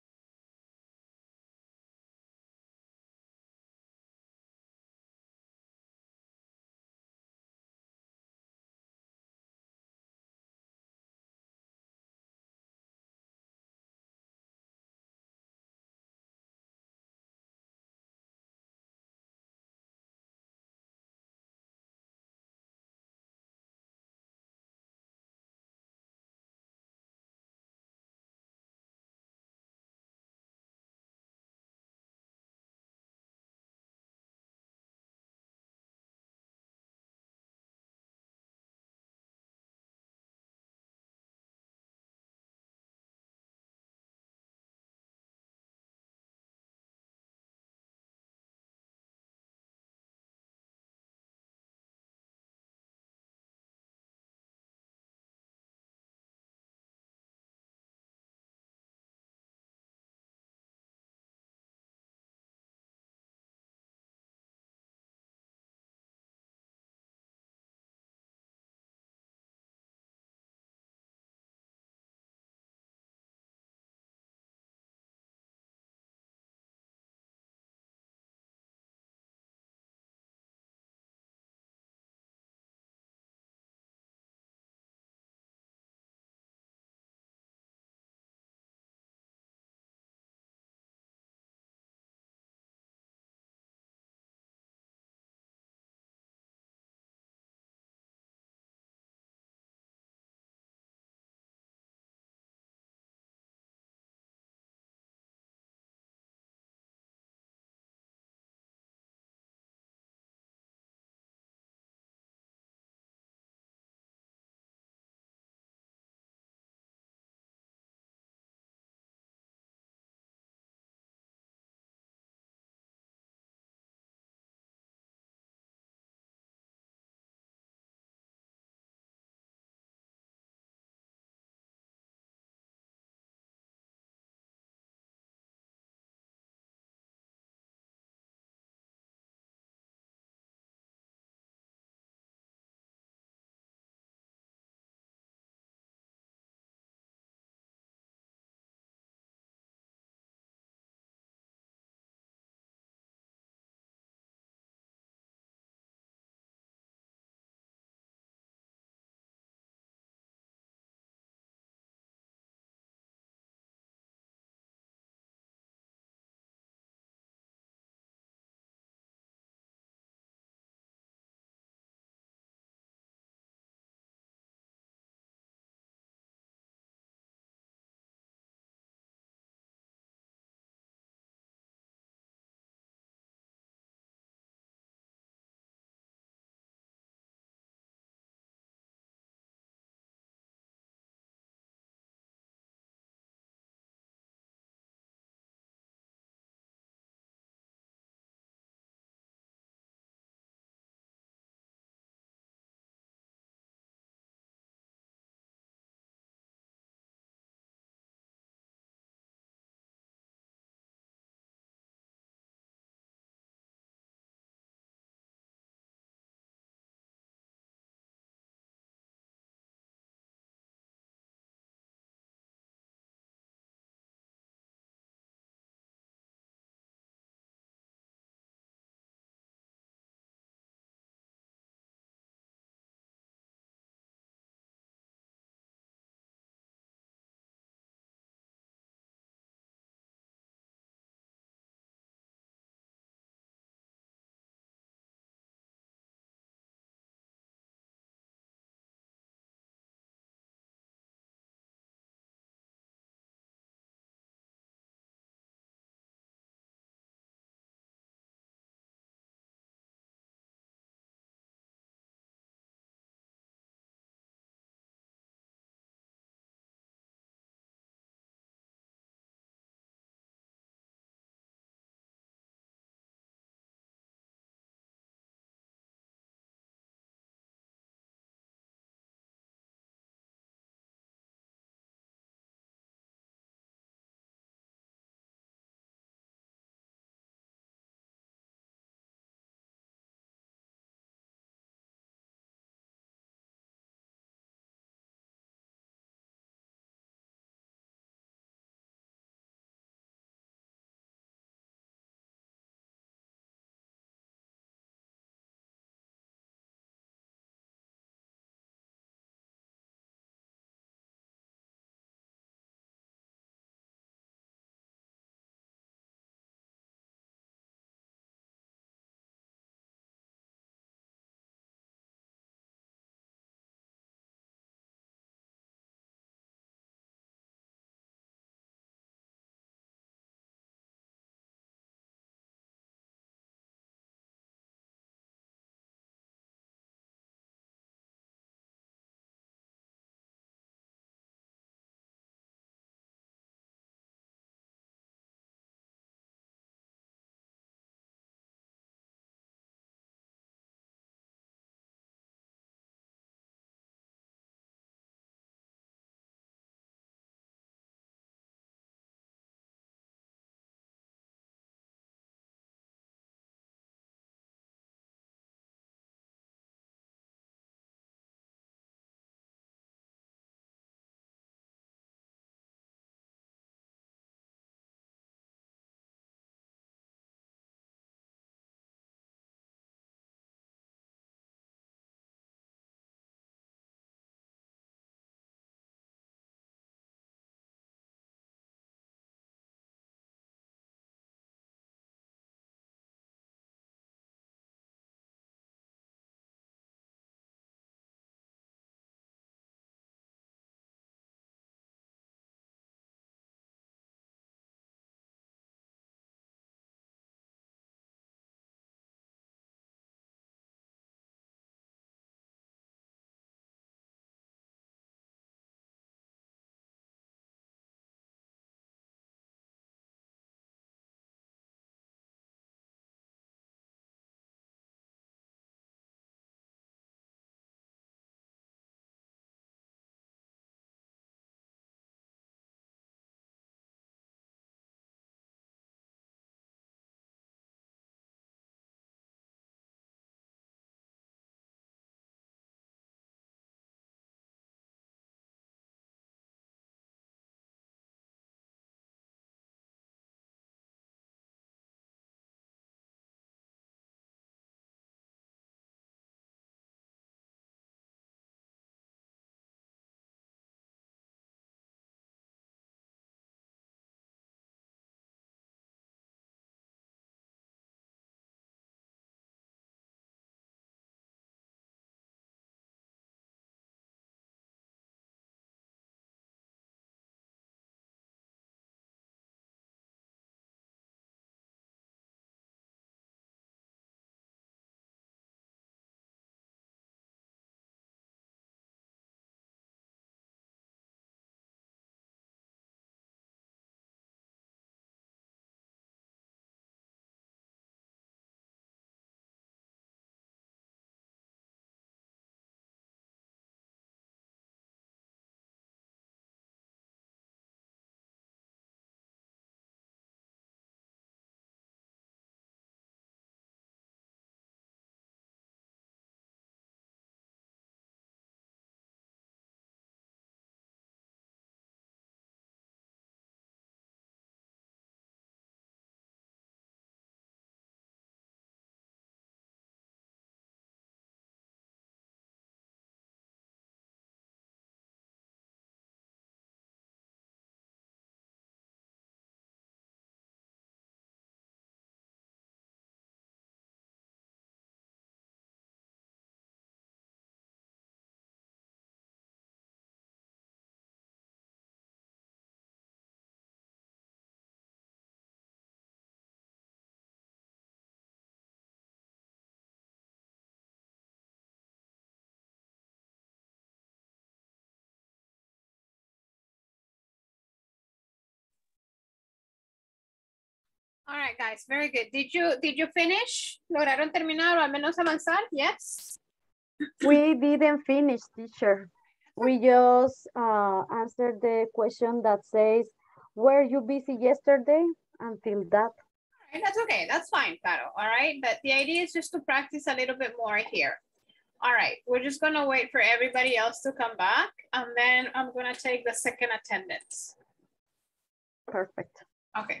All right, guys, very good. Did you, did you finish? ¿Lograron terminar o al menos avanzar? Yes. We didn't finish, teacher. We just uh, answered the question that says, were you busy yesterday? Until that. All right, that's okay. That's fine, Caro. All right, but the idea is just to practice a little bit more here. All right, we're just gonna wait for everybody else to come back, and then I'm gonna take the second attendance. Perfect. Okay.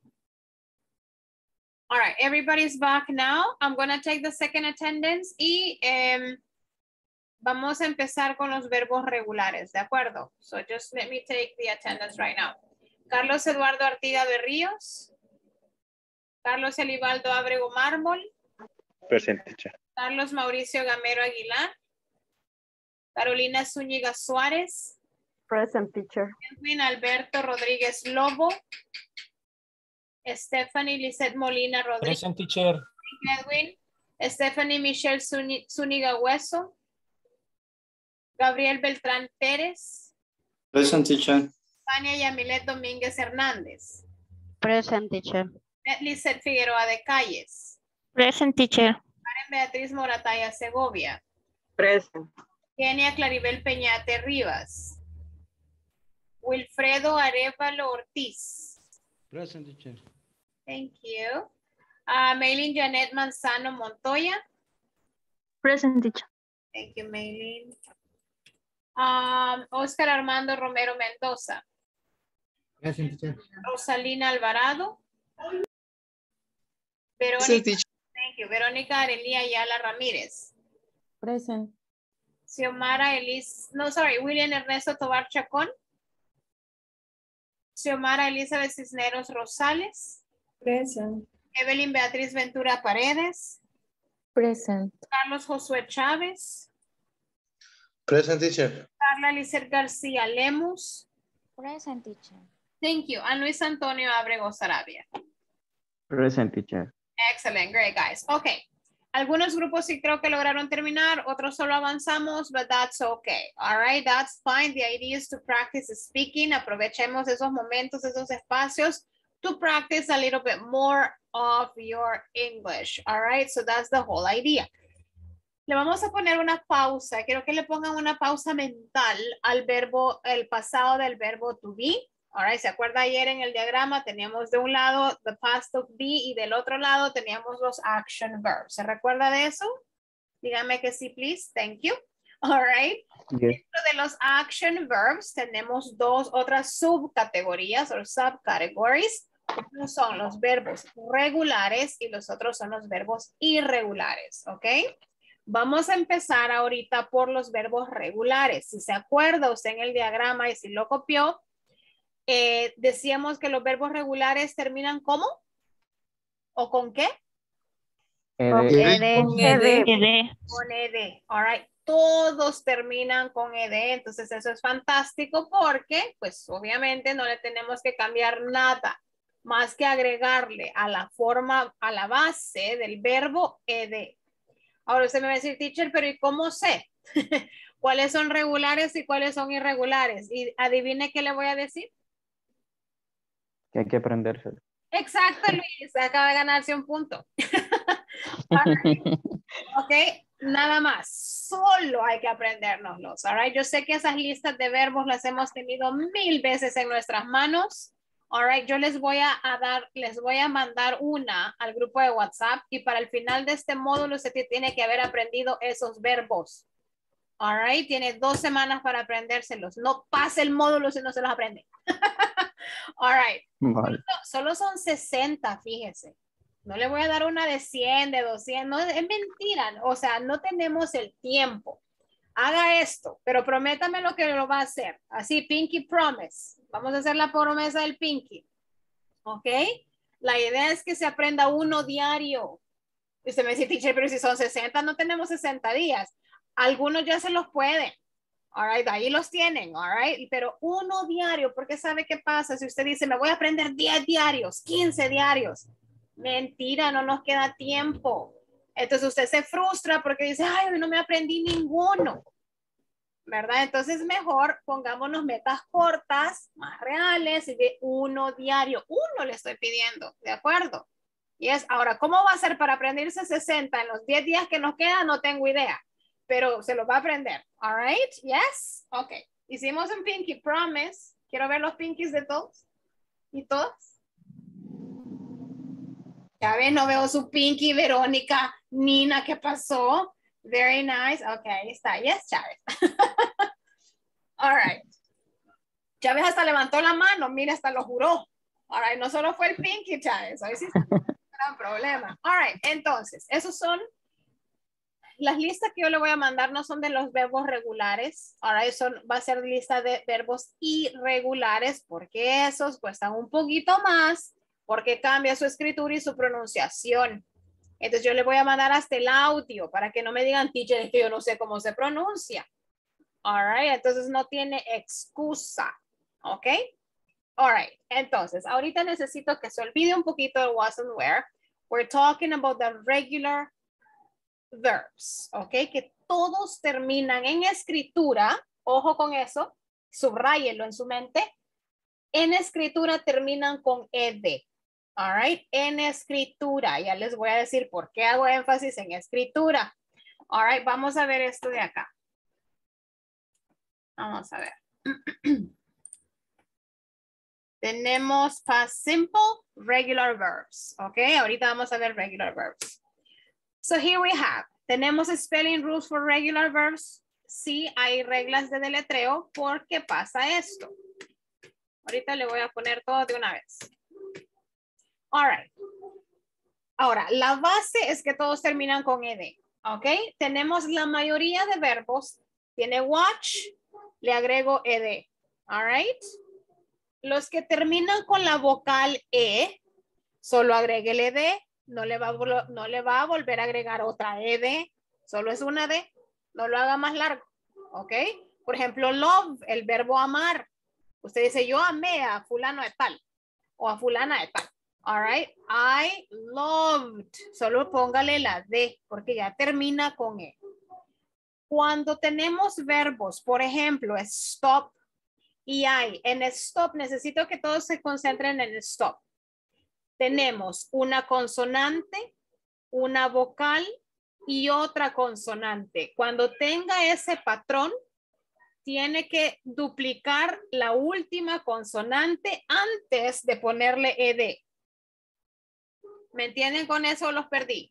All right, everybody's back now. I'm gonna take the second attendance y um, vamos a empezar con los verbos regulares, ¿de acuerdo? So just let me take the attendance right now. Carlos Eduardo Artiga de Ríos. Carlos Elibaldo Abrego Mármol. Present, teacher. Carlos Mauricio Gamero Aguilar. Carolina Zúñiga Suárez. Present, teacher. Edwin Alberto Rodríguez Lobo. Stephanie Lizeth Molina Rodríguez. Present, teacher. Edwin. Stephanie Michelle Zúñiga Hueso. Gabriel Beltrán Pérez. Present, teacher. Fania Yamilet Domínguez Hernández. Present, teacher. Lizeth Figueroa de Calles. Present, teacher. Karen Beatriz Morataya Segovia. Present. Kenia Claribel Peñate Rivas. Wilfredo Arevalo Ortiz. Present, teacher. Thank you. Uh, Maylin Janet Manzano Montoya. Present, teacher. Thank you, Maylin. Um, Oscar Armando Romero Mendoza. Present, teacher. Rosalina Alvarado. Verónica, thank you. Verónica Arelia Ayala Ramírez. Present. Xiomara Elis, no, sorry, William Ernesto Tobar Chacón. Xiomara Elizabeth Cisneros Rosales. Present. Evelyn Beatriz Ventura Paredes. Present. Carlos Josué Chávez. Present, teacher. Carla Lizer García Lemus. Present, teacher. Thank you. And Luis Antonio Abrego Sarabia. Present, teacher. Excellent, great guys. Okay. Algunos grupos sí creo que lograron terminar, otros solo avanzamos, but that's okay. All right, that's fine. The idea is to practice speaking. Aprovechemos esos momentos, esos espacios to practice a little bit more of your English. All right, so that's the whole idea. Le vamos a poner una pausa. Quiero que le pongan una pausa mental al verbo, el pasado del verbo to be. All right, ¿se acuerda ayer en el diagrama? Teníamos de un lado the past of be y del otro lado teníamos los action verbs. ¿Se recuerda de eso? Dígame que sí, please. Thank you. All right. Yes. Dentro de los action verbs tenemos dos otras subcategorías o subcategories. Unos son los verbos regulares y los otros son los verbos irregulares. ¿Ok? Vamos a empezar ahorita por los verbos regulares. Si se acuerda usted en el diagrama y si lo copió, Eh, decíamos que los verbos regulares terminan ¿cómo? ¿O con qué? Ed. Con ed. Ed. Con ed. All right. Todos terminan con ed. Entonces eso es fantástico porque, pues obviamente no le tenemos que cambiar nada más que agregarle a la forma, a la base del verbo ed. Ahora usted me va a decir, teacher, pero ¿y cómo sé? ¿Cuáles son regulares y cuáles son irregulares? Y adivine qué le voy a decir. Que hay que aprendérselo. Exacto, Luis. Acaba de ganarse un punto. Ok, nada más. Solo hay que aprendérnoslos. All right? Yo sé que esas listas de verbos las hemos tenido mil veces en nuestras manos. All right? Yo les voy a, a dar, les voy a mandar una al grupo de WhatsApp y para el final de este módulo usted tiene que haber aprendido esos verbos. All right? Tiene dos semanas para aprendérselos. No pase el módulo si no se los aprende. All right. Vale. Solo, solo son sesenta, fíjese. No le voy a dar una de cien, de doscientos. No, es mentira. O sea, no tenemos el tiempo. Haga esto, pero prométame lo que lo va a hacer. Así, Pinky Promise. Vamos a hacer la promesa del Pinky. ¿Ok? La idea es que se aprenda uno diario. Y usted me dice, teacher, pero si son sesenta, no tenemos sesenta días. Algunos ya se los pueden. All right, ahí los tienen, all right, pero uno diario, porque ¿sabe qué pasa? Si usted dice, me voy a aprender diez diarios, quince diarios, mentira, no nos queda tiempo. Entonces usted se frustra porque dice, ay, no me aprendí ninguno. ¿verdad? Entonces mejor pongámonos metas cortas, más reales, y de uno diario. Uno le estoy pidiendo, ¿de acuerdo? Y es, ahora, ¿cómo va a ser para aprenderse sesenta en los diez días que nos quedan? No tengo idea, pero se lo va a aprender. All right? Yes? Ok. Hicimos un pinky promise. Quiero ver los pinkies de todos y todas. Ya ven, no veo su pinky, Verónica, Nina, ¿qué pasó? Very nice. Ok, ahí está. Yes, Chávez. All right. Chávez hasta levantó la mano. Mira, hasta lo juró. All right. No solo fue el pinky, Chávez. Hoy sí es un gran problema. All right. Entonces, esos son las listas que yo le voy a mandar. No son de los verbos regulares. All right. Son, va a ser lista de verbos irregulares porque esos cuestan un poquito más porque cambia su escritura y su pronunciación. Entonces yo le voy a mandar hasta el audio para que no me digan, teacher, es que yo no sé cómo se pronuncia. All right, entonces no tiene excusa. Ok. All right, entonces ahorita necesito que se olvide un poquito el was and where. We're talking about the regular verbs. Ok, que todos terminan en escritura. Ojo con eso, subráyelo en su mente. En escritura terminan con ed. All right, en escritura. Ya les voy a decir por qué hago énfasis en escritura. All right, vamos a ver esto de acá. Vamos a ver. Tenemos past simple, regular verbs. Ok, ahorita vamos a ver regular verbs. So here we have. Tenemos spelling rules for regular verbs. Sí, hay reglas de deletreo. ¿Por qué pasa esto? Ahorita le voy a poner todo de una vez. All right. Ahora, la base es que todos terminan con ed. ¿Ok? Tenemos la mayoría de verbos. Tiene watch, le agrego ed. All right. Los que terminan con la vocal e, solo agregue el ed. No le, va a, no le va a volver a agregar otra ed. Solo es una d. No lo haga más largo. ¿Ok? Por ejemplo, love, el verbo amar. Usted dice, yo amé a fulano de tal. O a fulana de tal. All right, I loved. Solo póngale la D porque ya termina con E. Cuando tenemos verbos, por ejemplo, stop y I. En stop necesito que todos se concentren en stop. Tenemos una consonante, una vocal y otra consonante. Cuando tenga ese patrón, tiene que duplicar la última consonante antes de ponerle ed. ¿Me entienden con eso o los perdí?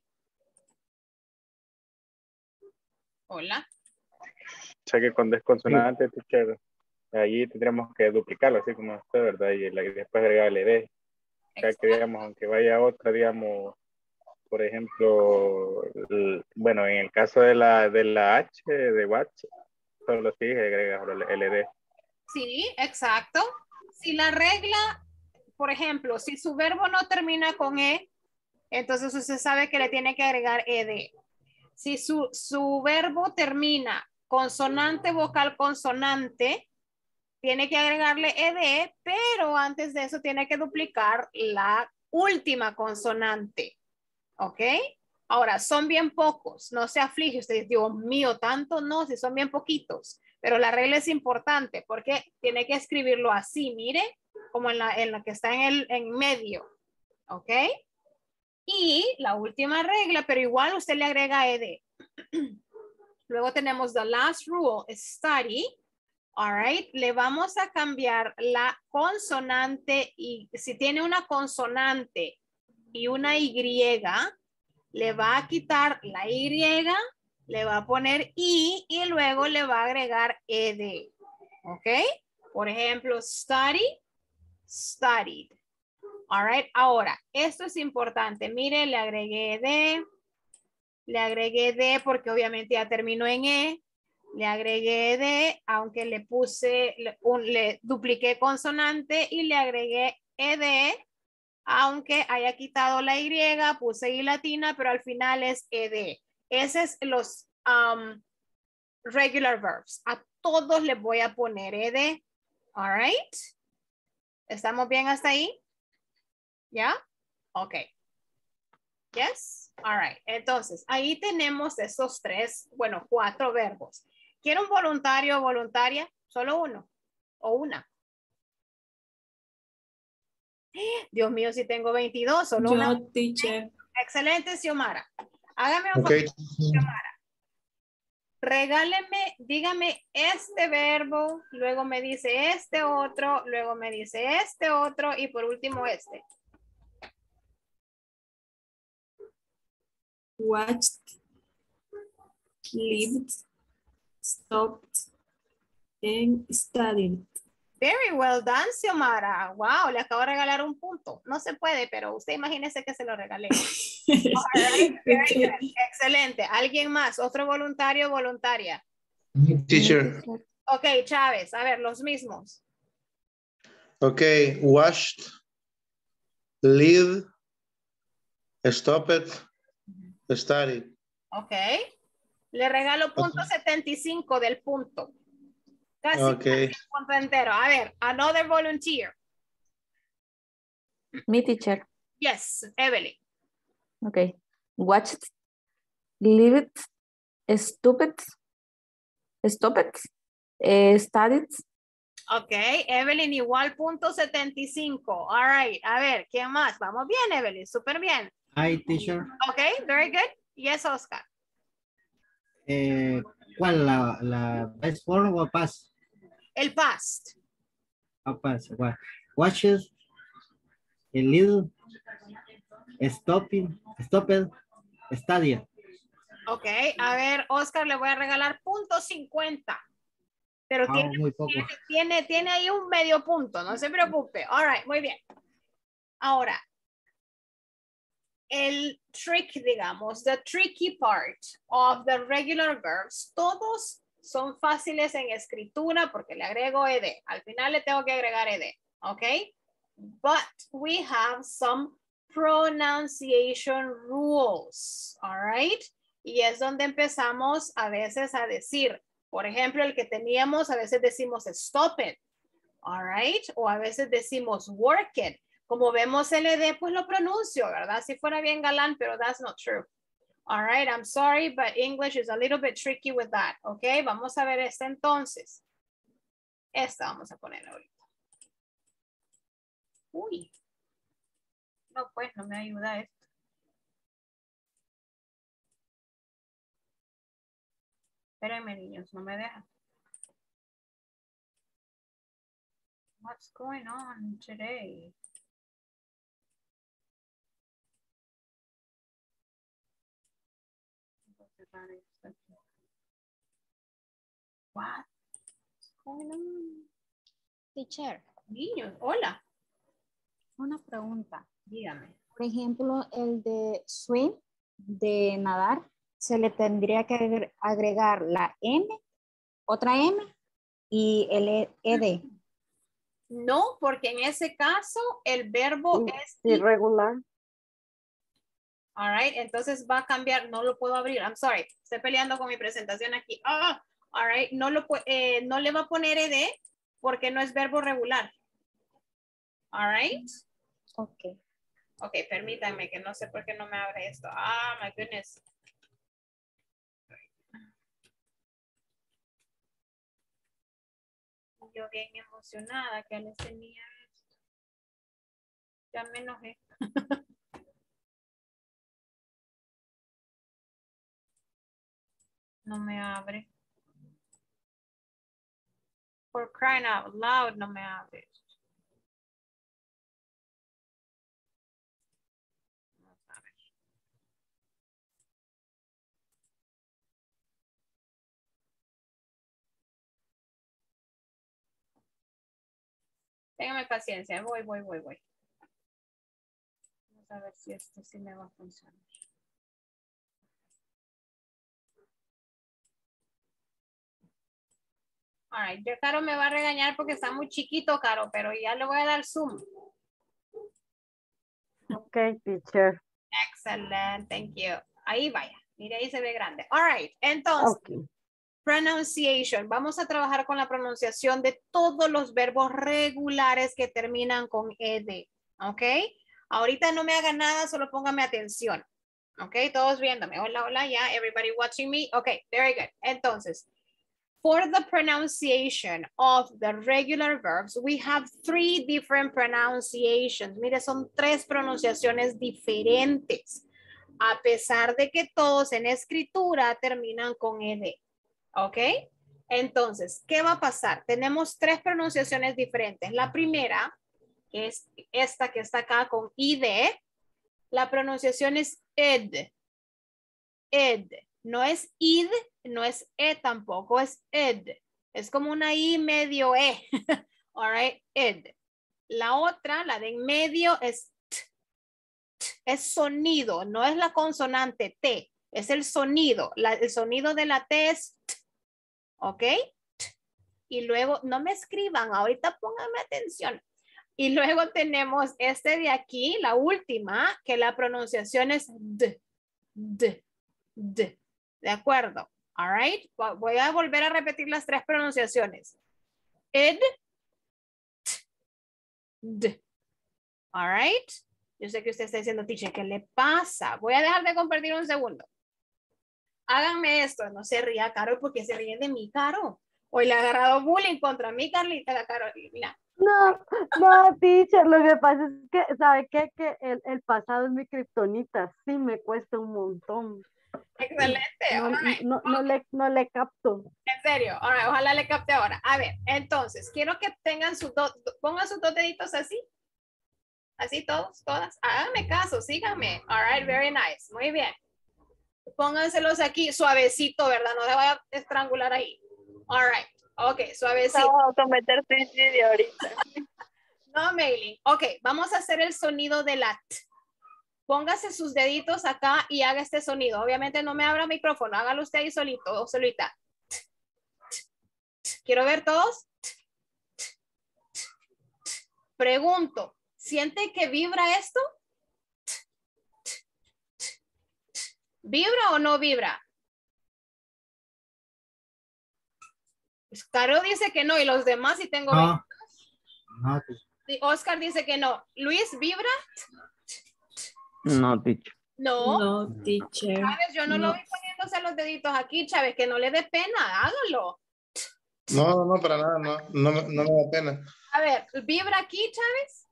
Hola. Sé que con desconsonante, teacher, allí tendríamos que duplicarlo, así como usted, ¿verdad? Y, la, y después agregarle D. Ya que, digamos, aunque vaya otra, digamos, por ejemplo, el, bueno, en el caso de la, de la H, de watch, solo sí agrega el L D. Sí, exacto. Si la regla, por ejemplo, si su verbo no termina con E, entonces usted sabe que le tiene que agregar ed. Si su, su verbo termina consonante, vocal, consonante, tiene que agregarle ed, pero antes de eso tiene que duplicar la última consonante. ¿Ok? Ahora, son bien pocos. No se aflige usted, Dios mío, tanto no, si son bien poquitos. Pero la regla es importante porque tiene que escribirlo así, mire, como en la, en la que está en el en medio. ¿Ok? Y la última regla, pero igual usted le agrega ed. Luego tenemos the last rule, study. All right. Le vamos a cambiar la consonante y si tiene una consonante y una Y, le va a quitar la Y, le va a poner I y luego le va a agregar ed. Ok. Por ejemplo, study, studied. All right. Ahora, esto es importante. Mire, le agregué D. Le agregué D porque obviamente ya terminó en E. Le agregué D, aunque le puse, le, un, le dupliqué consonante y le agregué ed, aunque haya quitado la Y, puse I latina, pero al final es ed. Ese es los um, regular verbs. A todos les voy a poner ed. All right. ¿Estamos bien hasta ahí? ¿Ya? Ok. Yes. All right. Entonces, ahí tenemos esos tres, bueno, cuatro verbos ¿Quiere un voluntario o voluntaria? Solo uno o una. Dios mío, si tengo veintidós, solo Yo, una. teacher. Excelente, Xiomara. Hágame un Okay. favor, Xiomara. Regáleme, dígame este verbo, luego me dice este otro, luego me dice este otro y por último este. Watched, lived, stopped, and studied. Very well done, Xiomara. Wow, le acabo de regalar un punto. No se puede, pero usted imagínese que se lo regalé. All right, very good. Excelente. ¿Alguien más? ¿Otro voluntario o voluntaria? Teacher. Ok, Chávez. A ver, los mismos. Okay. Watched, lived, stopped, studied. Ok. Le regalo punto setenta y cinco del punto. Casi, Okay. casi un punto entero. A ver, another volunteer. Mi teacher. Yes, Evelyn. Okay. Watched, lived, stupid, stopped, eh, studied. Ok, Evelyn igual punto setenta y cinco. All right, a ver, ¿quién más? Vamos bien, Evelyn, súper bien. Hi, teacher. Ok, very good. Yes, Oscar. Eh, ¿Cuál? ¿La, la best form o past? El past. Ah, past. What? Watches, a little, stopping, stopped, study. Ok, a ver, Oscar, le voy a regalar punto cincuenta. Pero Ah, tiene, muy poco. tiene, tiene, tiene ahí un medio punto, no se preocupe. All right, muy bien. Ahora, el trick, digamos, the tricky part of the regular verbs, todos son fáciles en escritura porque le agrego ed. Al final le tengo que agregar ed, ¿ok? But we have some pronunciation rules, all right? Y es donde empezamos a veces a decir, por ejemplo, el que teníamos, a veces decimos stop it, all right? O a veces decimos work it. Como vemos el ed, pues lo pronuncio, ¿verdad? Si fuera bien galán, pero that's not true. All right, I'm sorry, but English is a little bit tricky with that, ¿ok? Vamos a ver esta entonces. Esta vamos a poner ahorita. Uy. No, pues no me ayuda esto. Espérenme, niños, no me dejan. What's going on today? What's going on? Teacher. Niños, hola. Una pregunta. Dígame. Por ejemplo, el de swim, de nadar, se le tendría que agre- agregar la M, otra M y el E- ed. No, porque en ese caso el verbo es irregular. All right, entonces va a cambiar, no lo puedo abrir. I'm sorry, estoy peleando con mi presentación aquí. Ah, all right, no, lo, eh, no le va a poner ed porque no es verbo regular. All right. Ok. Ok, permítanme que no sé por qué no me abre esto. Ah, my goodness. Yo bien emocionada que les tenía esto. Ya me enojé. No me abre. For crying out loud, no me abre. Téngame paciencia, voy, voy, voy, voy. Vamos a ver si esto sí me va a funcionar. All right, ya Caro me va a regañar porque está muy chiquito, Caro, pero ya le voy a dar zoom. Ok, teacher. Excellent, thank you. Ahí vaya, mire, ahí se ve grande. All right, entonces, Okay. pronunciation. Vamos a trabajar con la pronunciación de todos los verbos regulares que terminan con ed, ¿ok? Ahorita no me haga nada, solo póngame atención. ¿Ok? Todos viéndome. Hola, hola, ya. Yeah, everybody watching me. Ok, very good. Entonces, for the pronunciation of the regular verbs, we have three different pronunciations. Mire, son tres pronunciaciones diferentes, a pesar de que todos en escritura terminan con ed. ¿Ok? Entonces, ¿qué va a pasar? Tenemos tres pronunciaciones diferentes. La primera, que es esta que está acá con id, la pronunciación es ed. Ed. No es id, no es e tampoco, es ed. Es como una i medio e. All right, ed. La otra, la de en medio, es t, t. Es sonido, no es la consonante t, es el sonido. La, el sonido de la t es t. ¿Ok? T. Y luego, no me escriban, ahorita pónganme atención. Y luego tenemos este de aquí, la última, que la pronunciación es d, d, d. ¿De acuerdo? All right. Voy a volver a repetir las tres pronunciaciones. Ed, t, d. All right. Yo sé que usted está diciendo, teacher, ¿qué le pasa? Voy a dejar de compartir un segundo. Háganme esto. No se ría, Caro, porque se ríen de mí, Caro. Hoy le ha agarrado bullying contra mí, Carlita, Carolina. No, no, teacher, lo que pasa es que, ¿sabe qué? Que el, el pasado es mi kriptonita. Sí, me cuesta un montón. Excelente. No, Right. no, no, le, no le capto. En serio. All right. Ojalá le capte ahora. A ver, entonces, quiero que tengan sus dos, pongan sus dos deditos así. Así todos, todas. Háganme caso, síganme. All right, very nice. Muy bien. Pónganselos aquí suavecito, ¿verdad? No se vaya a estrangular ahí. All right. Ok, suavecito. Vamos a cometer suicidio ahorita. No, Maylin. Ok, vamos a hacer el sonido de la T. Póngase sus deditos acá y haga este sonido. Obviamente no me abra el micrófono, hágalo usted ahí solito o solita. T, t, t. Quiero ver todos. T, t, t, t. Pregunto, ¿siente que vibra esto? T, t, t, t. ¿Vibra o no vibra? Caro dice que no y los demás sí tengo. No. No, Sí, Oscar dice que no. Luis, ¿vibra? No, teacher. No. No, teacher. Chávez, yo no, No. lo vi poniéndose los deditos aquí, Chávez, que no le dé pena, hágalo. No, no, no, para nada, no, no, me- no me da pena. A ver, ¿vibra aquí, Chávez?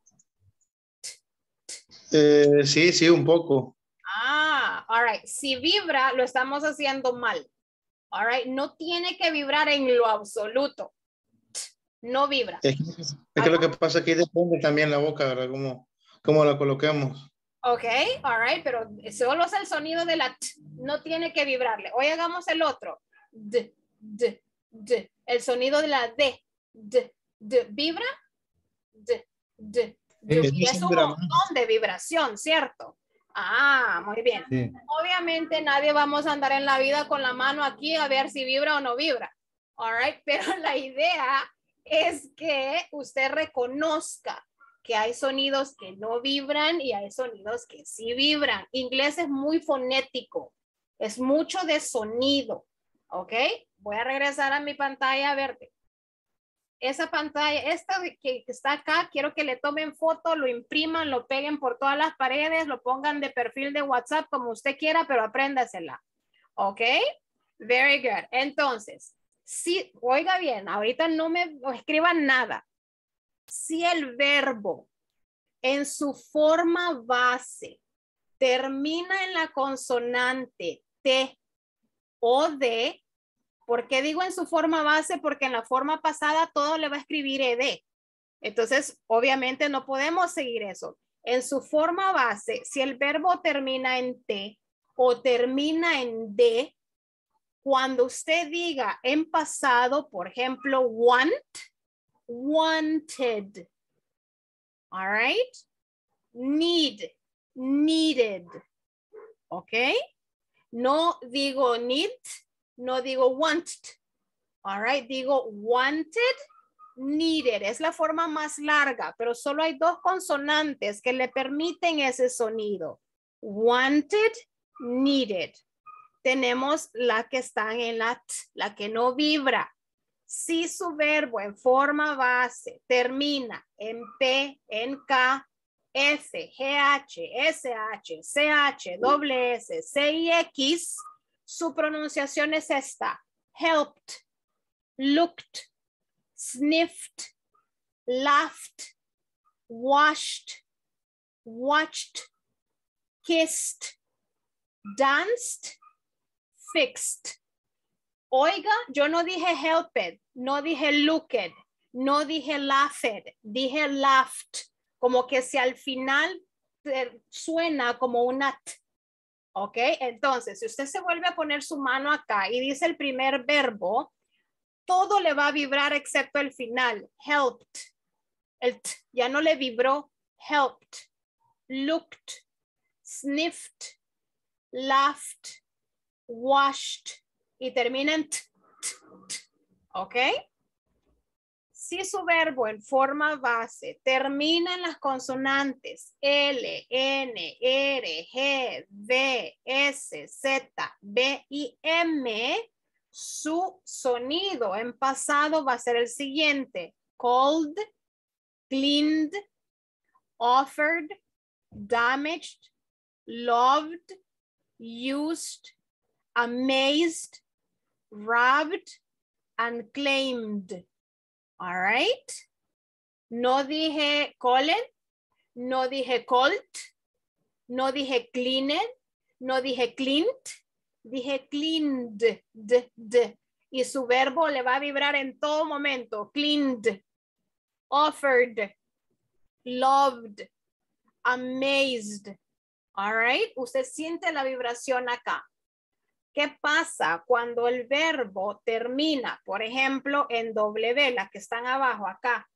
Eh, sí, sí, un poco. Ah, all right. Si vibra, lo estamos haciendo mal. All right. No tiene que vibrar en lo absoluto. No vibra. Es que, es que lo que pasa es que depende también la boca, ¿verdad? Cómo, cómo la coloquemos. Ok, all right, pero solo es el sonido de la T. No tiene que vibrarle. Hoy hagamos el otro. D, d, d. El sonido de la D. D, d. ¿Vibra? D, d, d. Sí, Y es un vibra montón de vibración, ¿cierto? Ah, muy bien. sí. Obviamente nadie vamos a andar en la vida con la mano aquí a ver si vibra o no vibra. All right, pero la idea es que usted reconozca que hay sonidos que no vibran y hay sonidos que sí vibran. Inglés es muy fonético, es mucho de sonido, ¿ok? Voy a regresar a mi pantalla verde. Esa pantalla, esta que está acá, quiero que le tomen foto, lo impriman, lo peguen por todas las paredes, lo pongan de perfil de WhatsApp como usted quiera, pero apréndasela, ¿ok? Very good. Entonces, si, oiga bien, ahorita no me no escriban nada. Si el verbo en su forma base termina en la consonante T o D, ¿por qué digo en su forma base? Porque en la forma pasada todo le va a escribir ed. Entonces, obviamente no podemos seguir eso. En su forma base, si el verbo termina en T o termina en D, cuando usted diga en pasado, por ejemplo, want, wanted. All right. Need, needed. Ok. No digo need, no digo wanted. All right. Digo wanted, needed. Es la forma más larga, pero solo hay dos consonantes que le permiten ese sonido. Wanted, needed. Tenemos la que están en la T, la que no vibra. Si su verbo en forma base termina en P, en K, S, G H, S H, C H, doble S, C y X, su pronunciación es esta. Helped, looked, sniffed, laughed, washed, watched, kissed, danced, fixed. Oiga, yo no dije helped, no dije looked, no dije laughed, dije laughed, como que si al final suena como una T. ¿Ok? Entonces, si usted se vuelve a poner su mano acá y dice el primer verbo, todo le va a vibrar excepto el final. Helped. El T ya no le vibró. Helped. Looked. Sniffed. Laughed. Washed. Y termina en T, T, T. ¿Ok? Si su verbo en forma base termina en las consonantes L, N, R, G, V, S, Z, B y M, su sonido en pasado va a ser el siguiente. Called, cleaned, offered, damaged, loved, used, amazed, robbed, and claimed. All right. No dije Colin, no dije Colt, no dije cleaned, no dije cleaned, dije cleaned, d, d. Y su verbo le va a vibrar en todo momento. Cleaned, offered, loved, amazed. All right. Usted siente la vibración acá. ¿Qué pasa cuando el verbo termina, por ejemplo, en W, las que están abajo acá?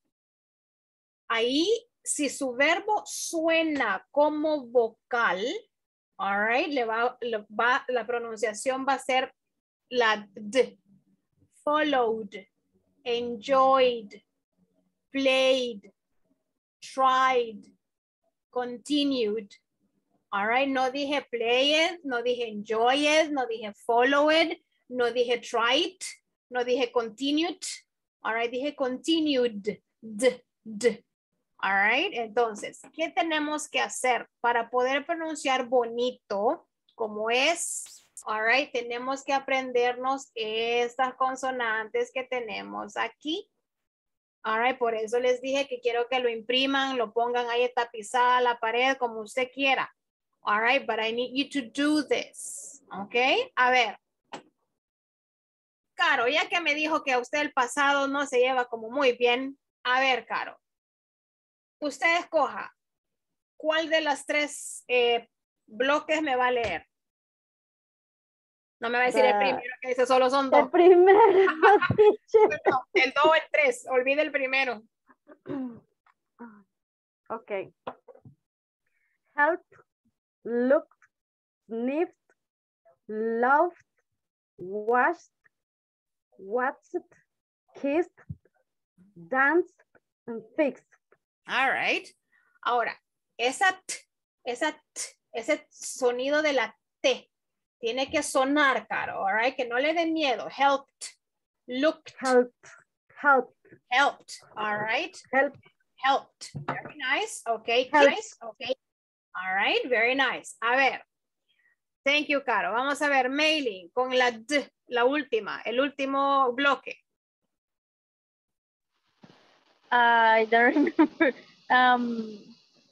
Ahí, si su verbo suena como vocal, all right, le va, le va, la pronunciación va a ser la D. Followed, enjoyed, played, tried, continued. All right, no dije play it, no dije enjoy it, no dije follow it, no dije try it, no dije continued. All right, dije continued. D, d. All right, entonces, ¿qué tenemos que hacer para poder pronunciar bonito como es? All right, tenemos que aprendernos estas consonantes que tenemos aquí. All right, por eso les dije que quiero que lo impriman, lo pongan ahí tapizada a la pared como usted quiera. All right, but I need you to do this. Okay, a ver. Caro, ya que me dijo que a usted el pasado no se lleva como muy bien. A ver, Caro. Usted escoja. ¿Cuál de las tres eh, bloques me va a leer? No me va a decir el primero, que dice solo son dos. El primero. No, el dos o el tres. Olvide el primero. Ok. Help. Looked, sniffed, loved, washed, watched, kissed, danced, and fixed. All right. Ahora, esa t, esa t, ese sonido de la T tiene que sonar, Caro, all right? Que no le dé miedo. Helped, looked. Helped, helped. Helped, all right? Helped. Helped. Very nice. Okay, Helped. nice. Okay. All right, very nice. A ver. Thank you, Caro. Vamos a ver, mailing con la D, la última, el último bloque. I don't remember. Um,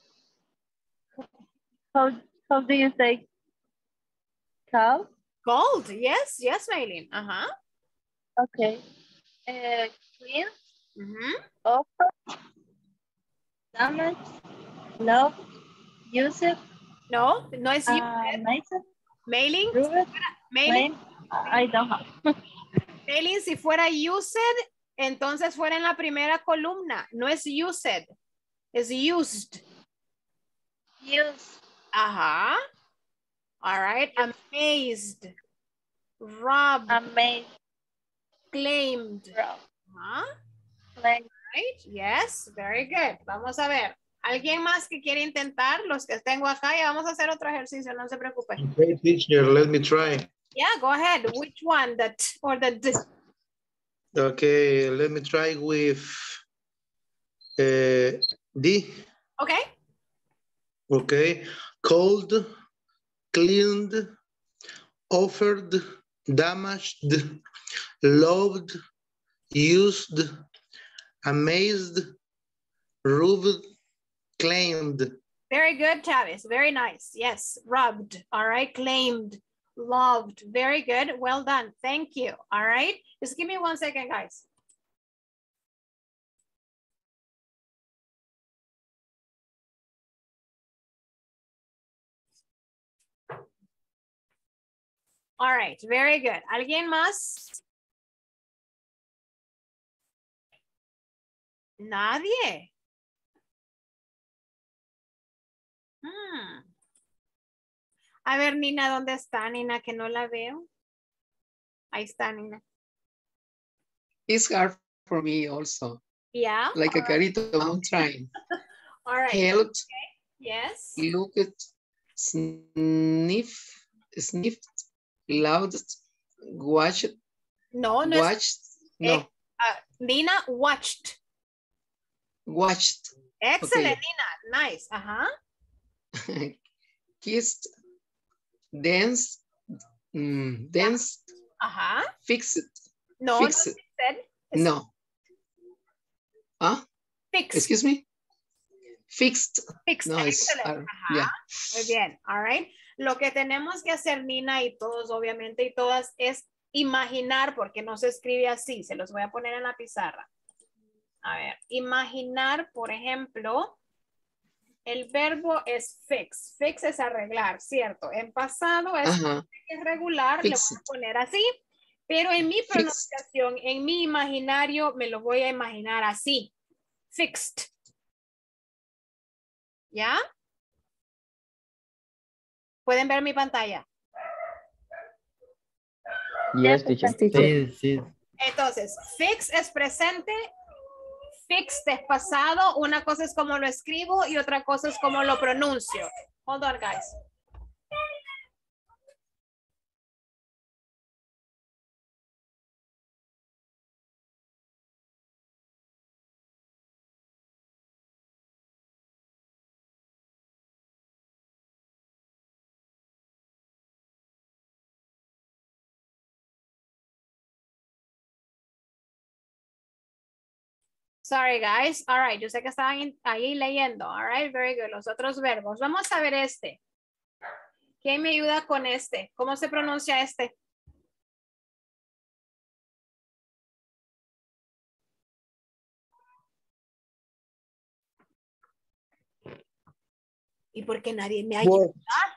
how, how do you say cow? Cold, yes, yes, mailing. Uh-huh. Okay. Uh, clean, Mm-hmm. offer, damage, love, use it. No, no es Uh, used. nice. Mailing. Prove it. Mailing. Claim. I don't have. Mailing, si fuera used, entonces fuera en la primera columna. No es used, es used. Use. Ajá. All right. Amazed. Robbed. Amazed. Claimed. Rob. Ajá. Claim. Right. Yes, very good. Vamos a ver. ¿Alguien más que quiere intentar? Los que tengo acá, ya vamos a hacer otro ejercicio, no se preocupe. Okay, teacher, let me try. Yeah, go ahead. Which one? The T or the D? Okay, let me try with uh, D. Okay. Okay, cold, cleaned, offered, damaged, loved, used, amazed, rubbed, claimed. Very good, Travis. Very nice. Yes, rubbed. All right, claimed, loved. Very good. Well done. Thank you. All right. Just give me one second, guys. All right, very good. ¿Alguien más? Nadie. Hmm. A ver, Nina, ¿dónde está, Nina? Que no la veo. Ahí está, Nina. It's hard for me also. Yeah. Like a carito, I'm trying. All right. Helped. Okay. Yes. Looked, sniff, sniffed, loud, watched. No, no. Watched. Es, no. eh, uh, Nina watched. Watched. Excellent, Okay. Nina. Nice. Uh-huh. Kissed, danced, mm, danced, uh-huh. Fixed. No, Fixed. no, said, no. Huh? Fixed. Excuse me? Fixed. Fixed. No, it's, Excellent. uh, Ajá. yeah. Muy bien. All right. Lo que tenemos que hacer, Nina, y todos, obviamente, y todas, es imaginar, porque no se escribe así. Se los voy a poner en la pizarra. A ver, imaginar, por ejemplo, el verbo es fix. Fix es arreglar, ¿cierto? En pasado es, es regular, le voy a poner así. Pero en mi pronunciación, en mi imaginario, me lo voy a imaginar así. Fixed. ¿Ya? ¿Pueden ver mi pantalla? Yes, teacher. Sí, sí. Entonces, fix es presente, fixed es pasado. Una cosa es como lo escribo y otra cosa es como lo pronuncio. Hold on, guys. Sorry, guys. All right. Yo sé que estaban ahí leyendo. All right. Very good. Los otros verbos. Vamos a ver este. ¿Quién me ayuda con este? ¿Cómo se pronuncia este? ¿Y por qué nadie me ayuda?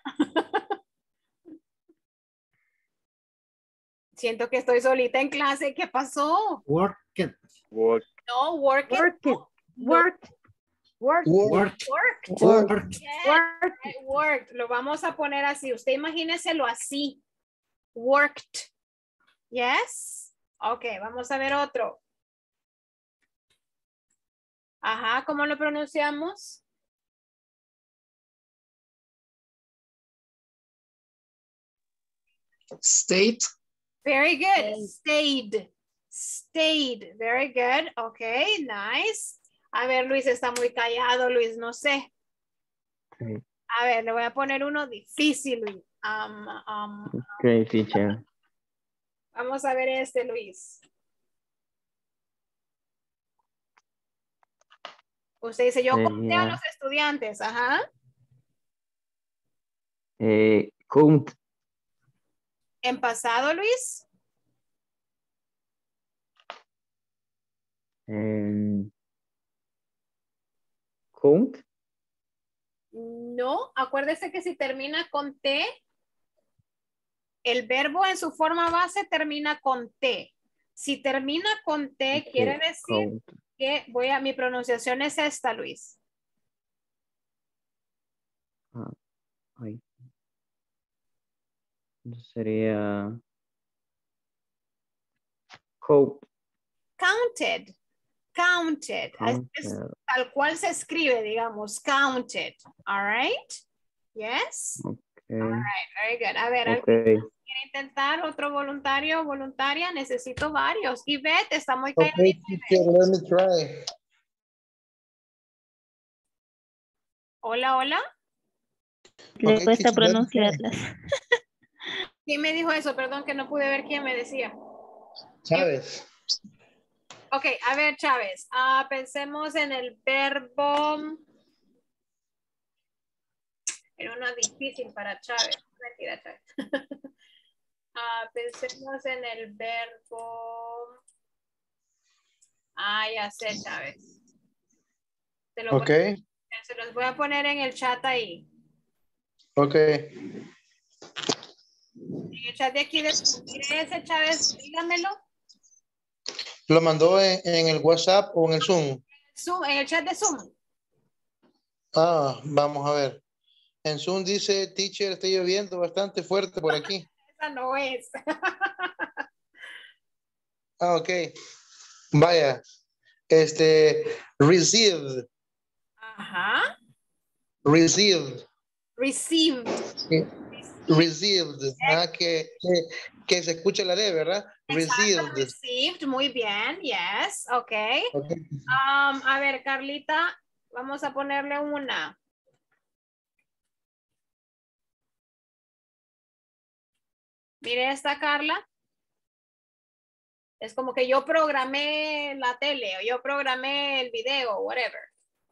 Siento que estoy solita en clase. ¿Qué pasó? Work it. Work. No, work it. Work it. Work. Work. Work. Work. Work. Yes, right, worked. Lo vamos a poner así. Usted imagíneselo así. Worked. Yes. Ok, vamos a ver otro. Ajá, ¿cómo lo pronunciamos? State. Very good. Stayed. Stayed. Very good. Ok, nice. A ver, Luis está muy callado, Luis, no sé. Okay. A ver, le voy a poner uno difícil, Luis. Um, um, Okay, teacher. Vamos a ver este, Luis. Usted dice, yo conté a los estudiantes, ajá. Eh, count. En pasado, Luis. Um, count. No, acuérdese que si termina con T, el verbo en su forma base termina con T. Si termina con T, okay, quiere decir count. Que voy a, mi pronunciación es esta, Luis. Ah, ay. Sería count. Counted. Counted. Counted. Es, tal cual se escribe, digamos, counted. All right. Yes. Okay. All right. Very good. A ver, okay. ¿alguien quiere intentar otro voluntario o voluntaria? Necesito varios. Ivette está muy callada. Okay, teacher, let me try. Hola, hola. Le Okay, cuesta teacher, pronunciarlas. ¿Quién me dijo eso? Perdón que no pude ver quién me decía. Chávez. Ok, a ver, Chávez. Uh, pensemos en el verbo. Era una difícil para Chávez. Mentira, Chávez. uh, pensemos en el verbo. Ah, ya sé, Chávez. Se, lo Ok. voy, se los voy a poner en el chat ahí. Ok. En el chat de aquí, de mire ese, Chávez, dígamelo. ¿Lo mandó en, en el WhatsApp o en el Zoom? Zoom, en el chat de Zoom. Ah, vamos a ver. En Zoom dice, teacher, está lloviendo bastante fuerte por aquí. Esa no es. Ah, ok. Vaya. Este, received. Ajá. Received. Received. Received. Ah, que, que, que se escucha la D, ¿verdad? Exacto, Received. received. Muy bien. Yes. Ok. Okay. Um, a ver, Carlita, vamos a ponerle una. Mire esta, Carla. Es como que yo programé la tele o yo programé el video, whatever.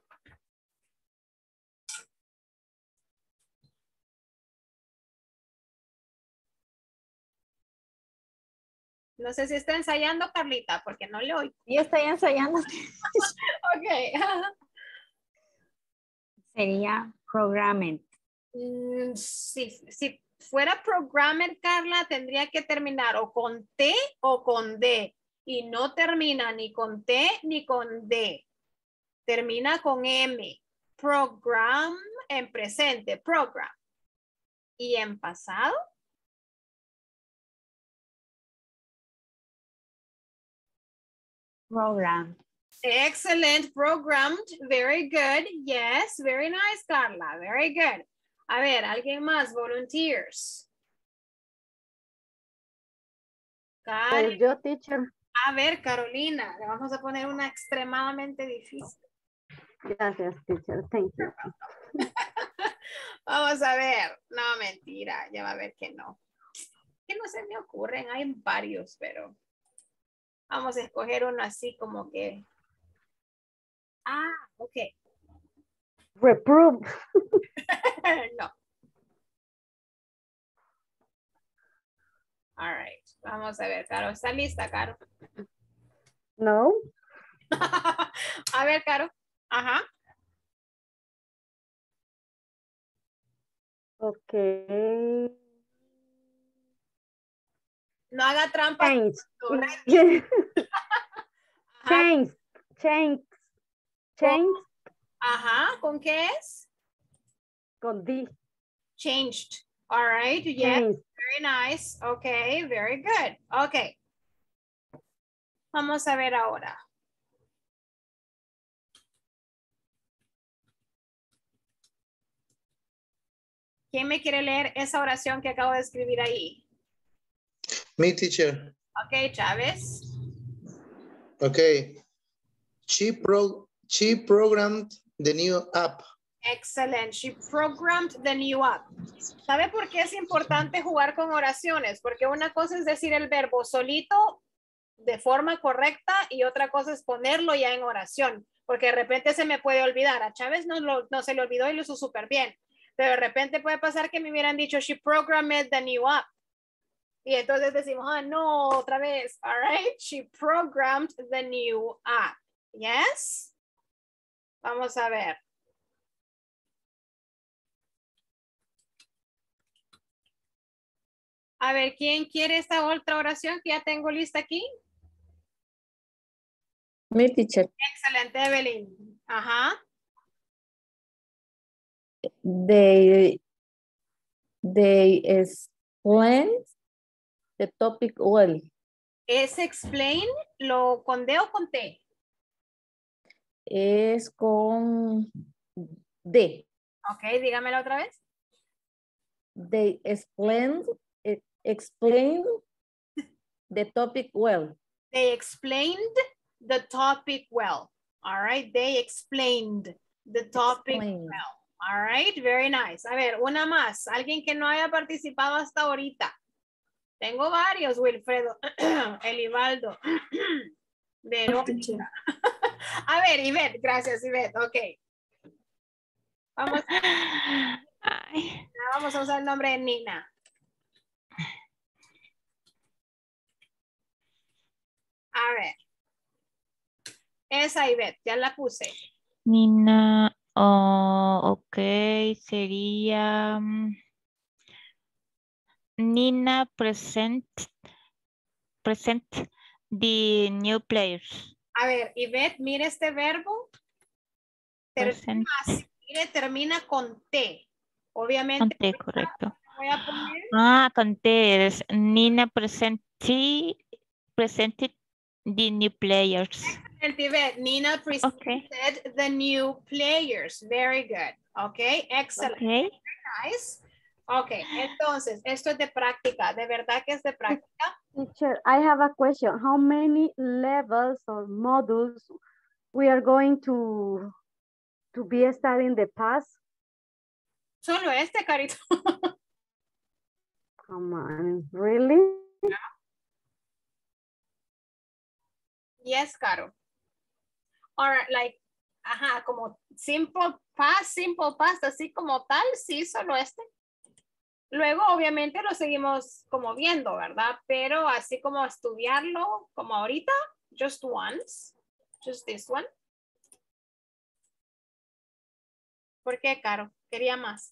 No sé si está ensayando, Carlita, porque no le oigo. Yo estoy ensayando. Ok. Sería programming. Mm, si, si fuera programmer, Carla, tendría que terminar o con T o con D. Y no termina ni con T ni con D. Termina con M. Program en presente, program. Y en pasado. Program. Excellent, programmed, very good. Yes, very nice, Carla, very good. A ver, ¿alguien más? Volunteers. Pues yo, teacher. A ver, Carolina, le vamos a poner una extremadamente difícil. Gracias, teacher. Thank you. Vamos a ver. No, mentira, ya va a ver que no. Que no se me ocurren, hay varios, pero vamos a escoger uno así como que. Ah, ok. Reprove. No. All right. Vamos a ver, Caro. ¿Está lista, Caro? No. A ver, Caro. Ajá. Ok. No haga trampa. Change. Change. Change. Change. Ajá. ¿Con qué es? Con D. Changed. All right. Yes. Changed. Very nice. Okay. Very good. Okay. Vamos a ver ahora. ¿Quién me quiere leer esa oración que acabo de escribir ahí? Me, teacher. Ok, Chávez. Okay. She, pro she programmed the new app. Excellent. She programmed the new app. ¿Sabe por qué es importante jugar con oraciones? Porque una cosa es decir el verbo solito de forma correcta y otra cosa es ponerlo ya en oración. Porque de repente se me puede olvidar. A Chávez no, lo, no se le olvidó y lo hizo súper bien. Pero de repente puede pasar que me hubieran dicho, she programmed the new app. Y entonces decimos, ah, no, otra vez. All right. She programmed the new app. Yes. Vamos a ver. A ver, ¿quién quiere esta otra oración que ya tengo lista aquí? Mi teacher. Excelente, Evelyn. Ajá. They, they explain the topic well. ¿Es explain lo con D o con T? Es con D. Ok, dígamelo otra vez. They explain, explain the topic well. They explained the topic well. All right, they explained the topic Explain. well. All right, very nice. A ver, una más. Alguien que no haya participado hasta ahorita. Tengo varios, Wilfredo. Elivaldo. Verónica. A ver, Ivette, gracias, Ivette. Ok. Vamos, vamos a usar el nombre de Nina. A ver. Esa Ivette, ya la puse. Nina, oh, ok, sería mm, Nina present, present the new players. A ver, Ivette, mire este verbo. Termina, así, mire, termina con T. Obviamente. Con T, correcto. Voy a poner. Ah, con T es Nina presented, presented the new players. Ivette, Nina presented Okay. the new players. Very good. Okay, excellent. Okay. Very nice. Ok, entonces, esto es de práctica. ¿De verdad que es de práctica? Teacher, I have a question. How many levels or modules we are going to, to be studying the past? Solo este, Carito. Come on, really? Yes, Caro. Or like, ajá, como simple past, simple past, así como tal, sí, solo este. Luego, obviamente, lo seguimos como viendo, ¿verdad? Pero así como estudiarlo, como ahorita, just once, just this one. ¿Por qué, Caro? Quería más.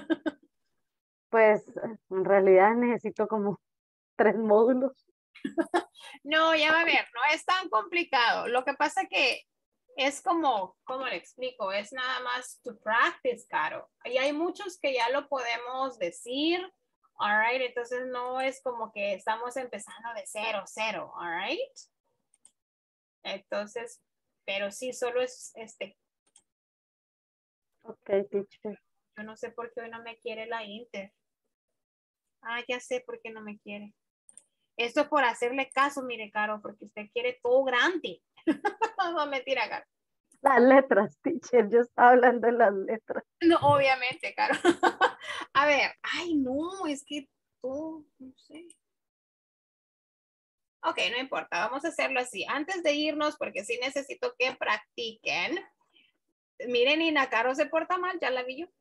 Pues, en realidad necesito como tres módulos. No, ya va a ver, no es tan complicado. Lo que pasa que es como, ¿cómo le explico? Es nada más to practice, Caro. Y hay muchos que ya lo podemos decir, all right? Entonces no es como que estamos empezando de cero, cero, all right? Entonces, pero sí, solo es este. Ok, teacher. Yo no sé por qué hoy no me quiere la Inter. Ah, ya sé por qué no me quiere. Esto es por hacerle caso, mire, Caro, porque usted quiere todo grande. No, mentira, Caro. Las letras, teacher, yo estaba hablando de las letras. No, obviamente, Caro. A ver, ay, no, es que tú, no sé. Ok, no importa, vamos a hacerlo así. Antes de irnos, porque sí necesito que practiquen. Miren, Nina, Caro se porta mal, ya la vi yo.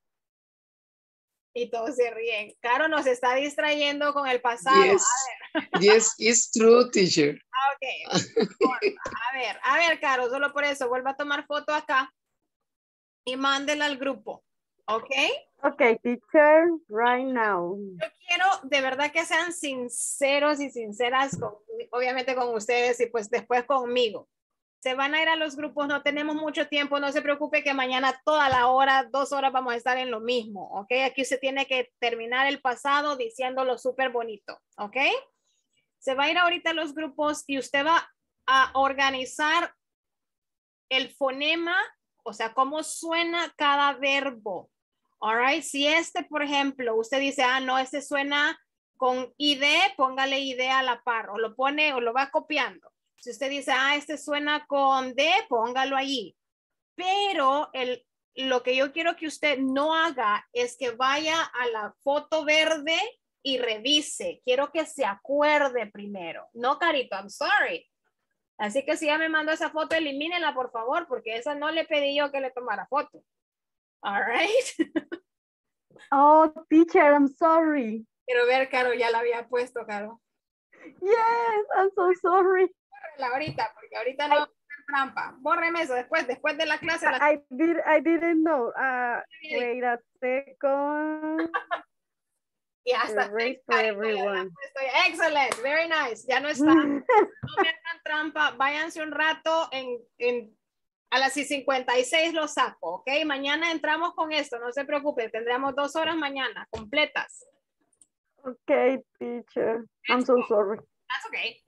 Y todos se ríen. Caro nos está distrayendo con el pasado. Yes, a ver. Yes, it's true, teacher. Ok, a ver, a ver, Caro, solo por eso, vuelva a tomar foto acá y mándela al grupo, ¿ok? Ok, teacher, right now. Yo quiero de verdad que sean sinceros y sinceras, con, obviamente con ustedes y pues después conmigo. Se van a ir a los grupos, no tenemos mucho tiempo, no se preocupe que mañana toda la hora, dos horas vamos a estar en lo mismo, ¿ok? Aquí usted tiene que terminar el pasado diciéndolo súper bonito, ¿ok? Se va a ir ahorita a los grupos y usted va a organizar el fonema, o sea, cómo suena cada verbo. All right. Si este, por ejemplo, usted dice, ah, no, este suena con id, póngale id a la par, o lo pone o lo va copiando. Si usted dice, ah, este suena con d, póngalo allí. Pero el, lo que yo quiero que usted no haga es que vaya a la foto verde y revise. Quiero que se acuerde primero. No, Carito, I'm sorry. Así que si ya me mandó esa foto, elimínela, por favor, porque esa no le pedí yo que le tomara foto. All right. Oh, teacher, I'm sorry. Quiero ver, Caro, ya la había puesto, Caro. Yes, I'm so sorry. Bórrela ahorita, porque ahorita no va a hacer trampa. Bórreme eso después, después de la clase. La... I, did, I didn't know. Uh, wait a second. Y hasta erase for everyone. Excellent, very nice. Ya no está. No me hagan trampa. Váyanse un rato en, en a las cincuenta y seis lo saco, ¿ok? Mañana entramos con esto, no se preocupe. Tendremos dos horas mañana, completas. Ok, teacher. I'm so sorry. That's okay.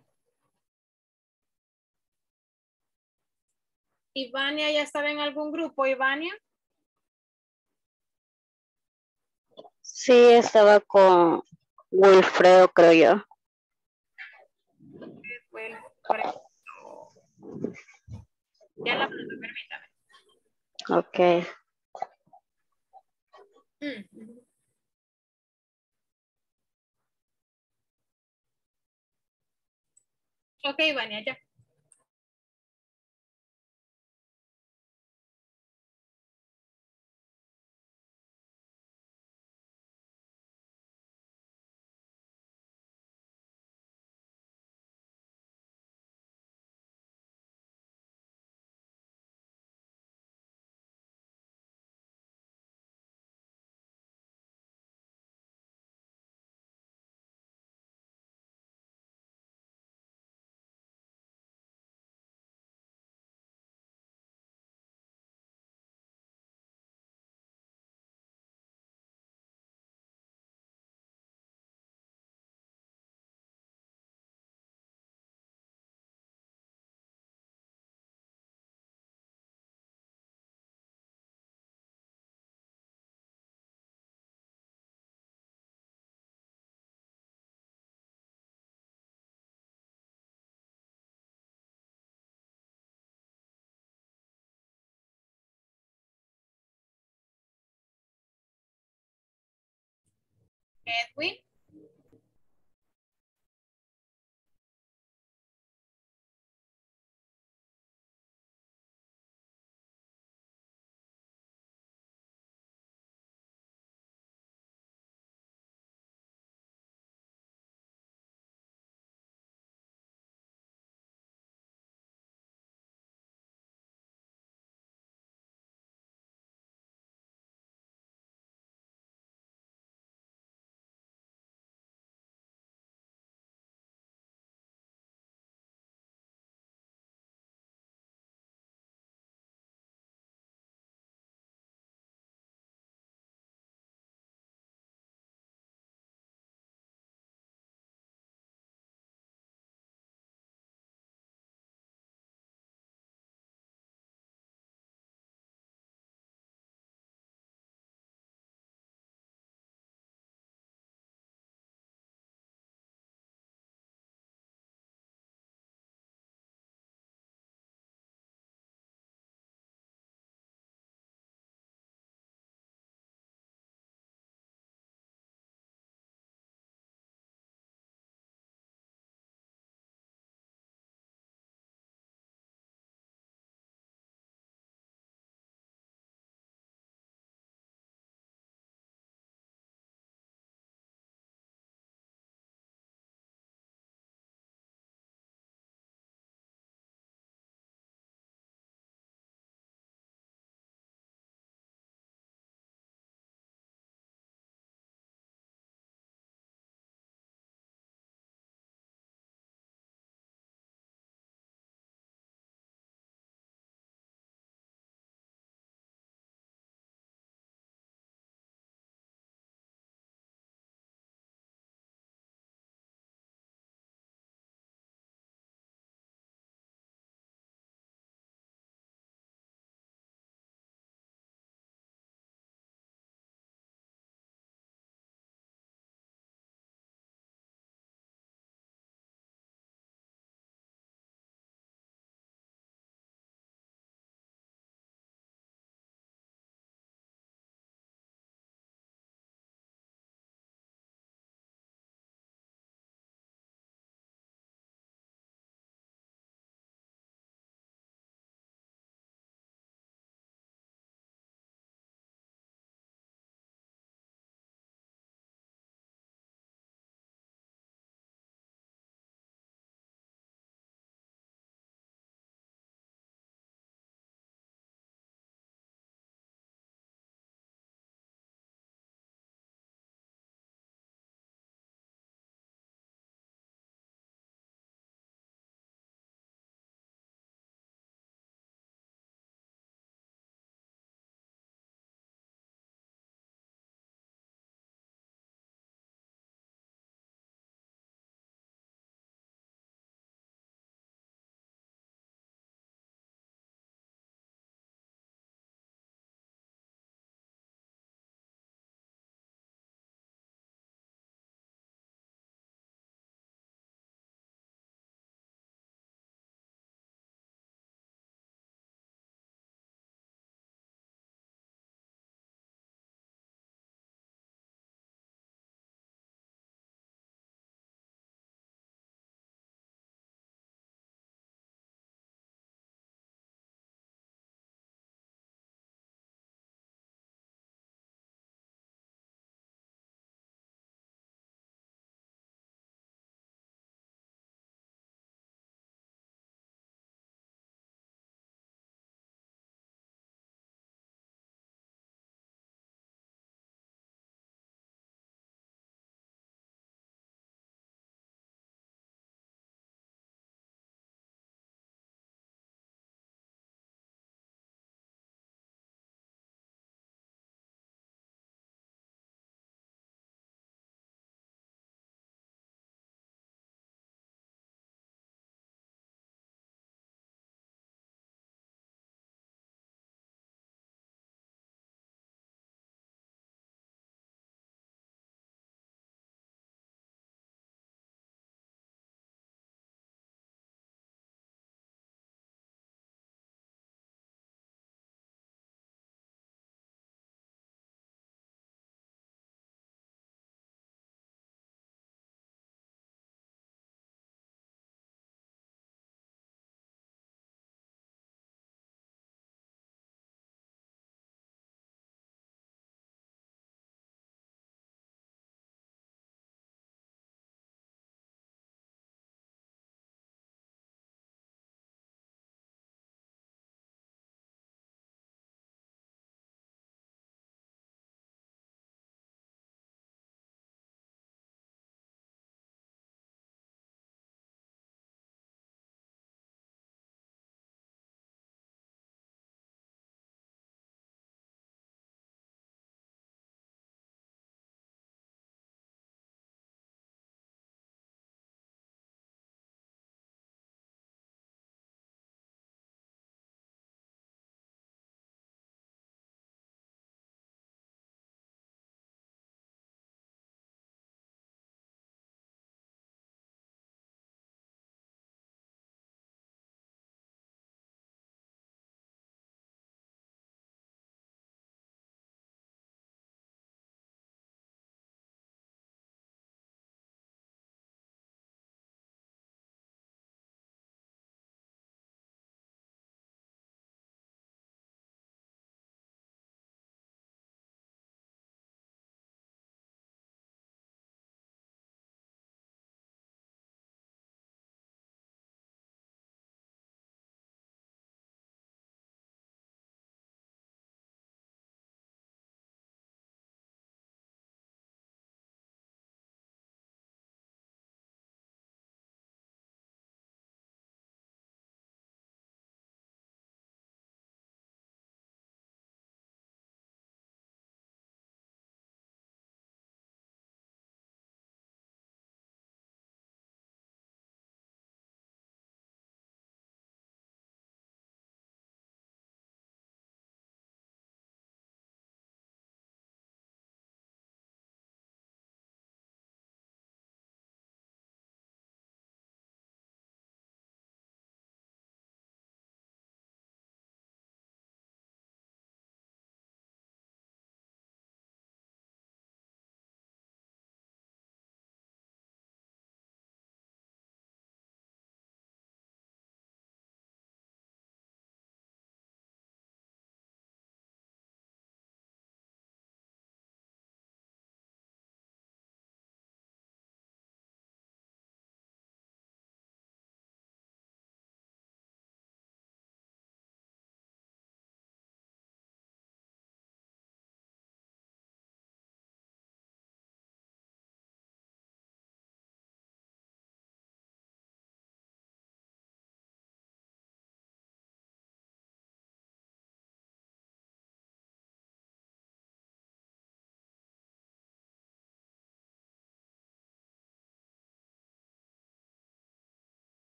Ivania, ¿ya estaba en algún grupo, Ivania? Sí, estaba con Wilfredo, creo yo. Bueno, ya la mando, permítame. Ok. Mm. Ok, Ivania, ya. Edwin.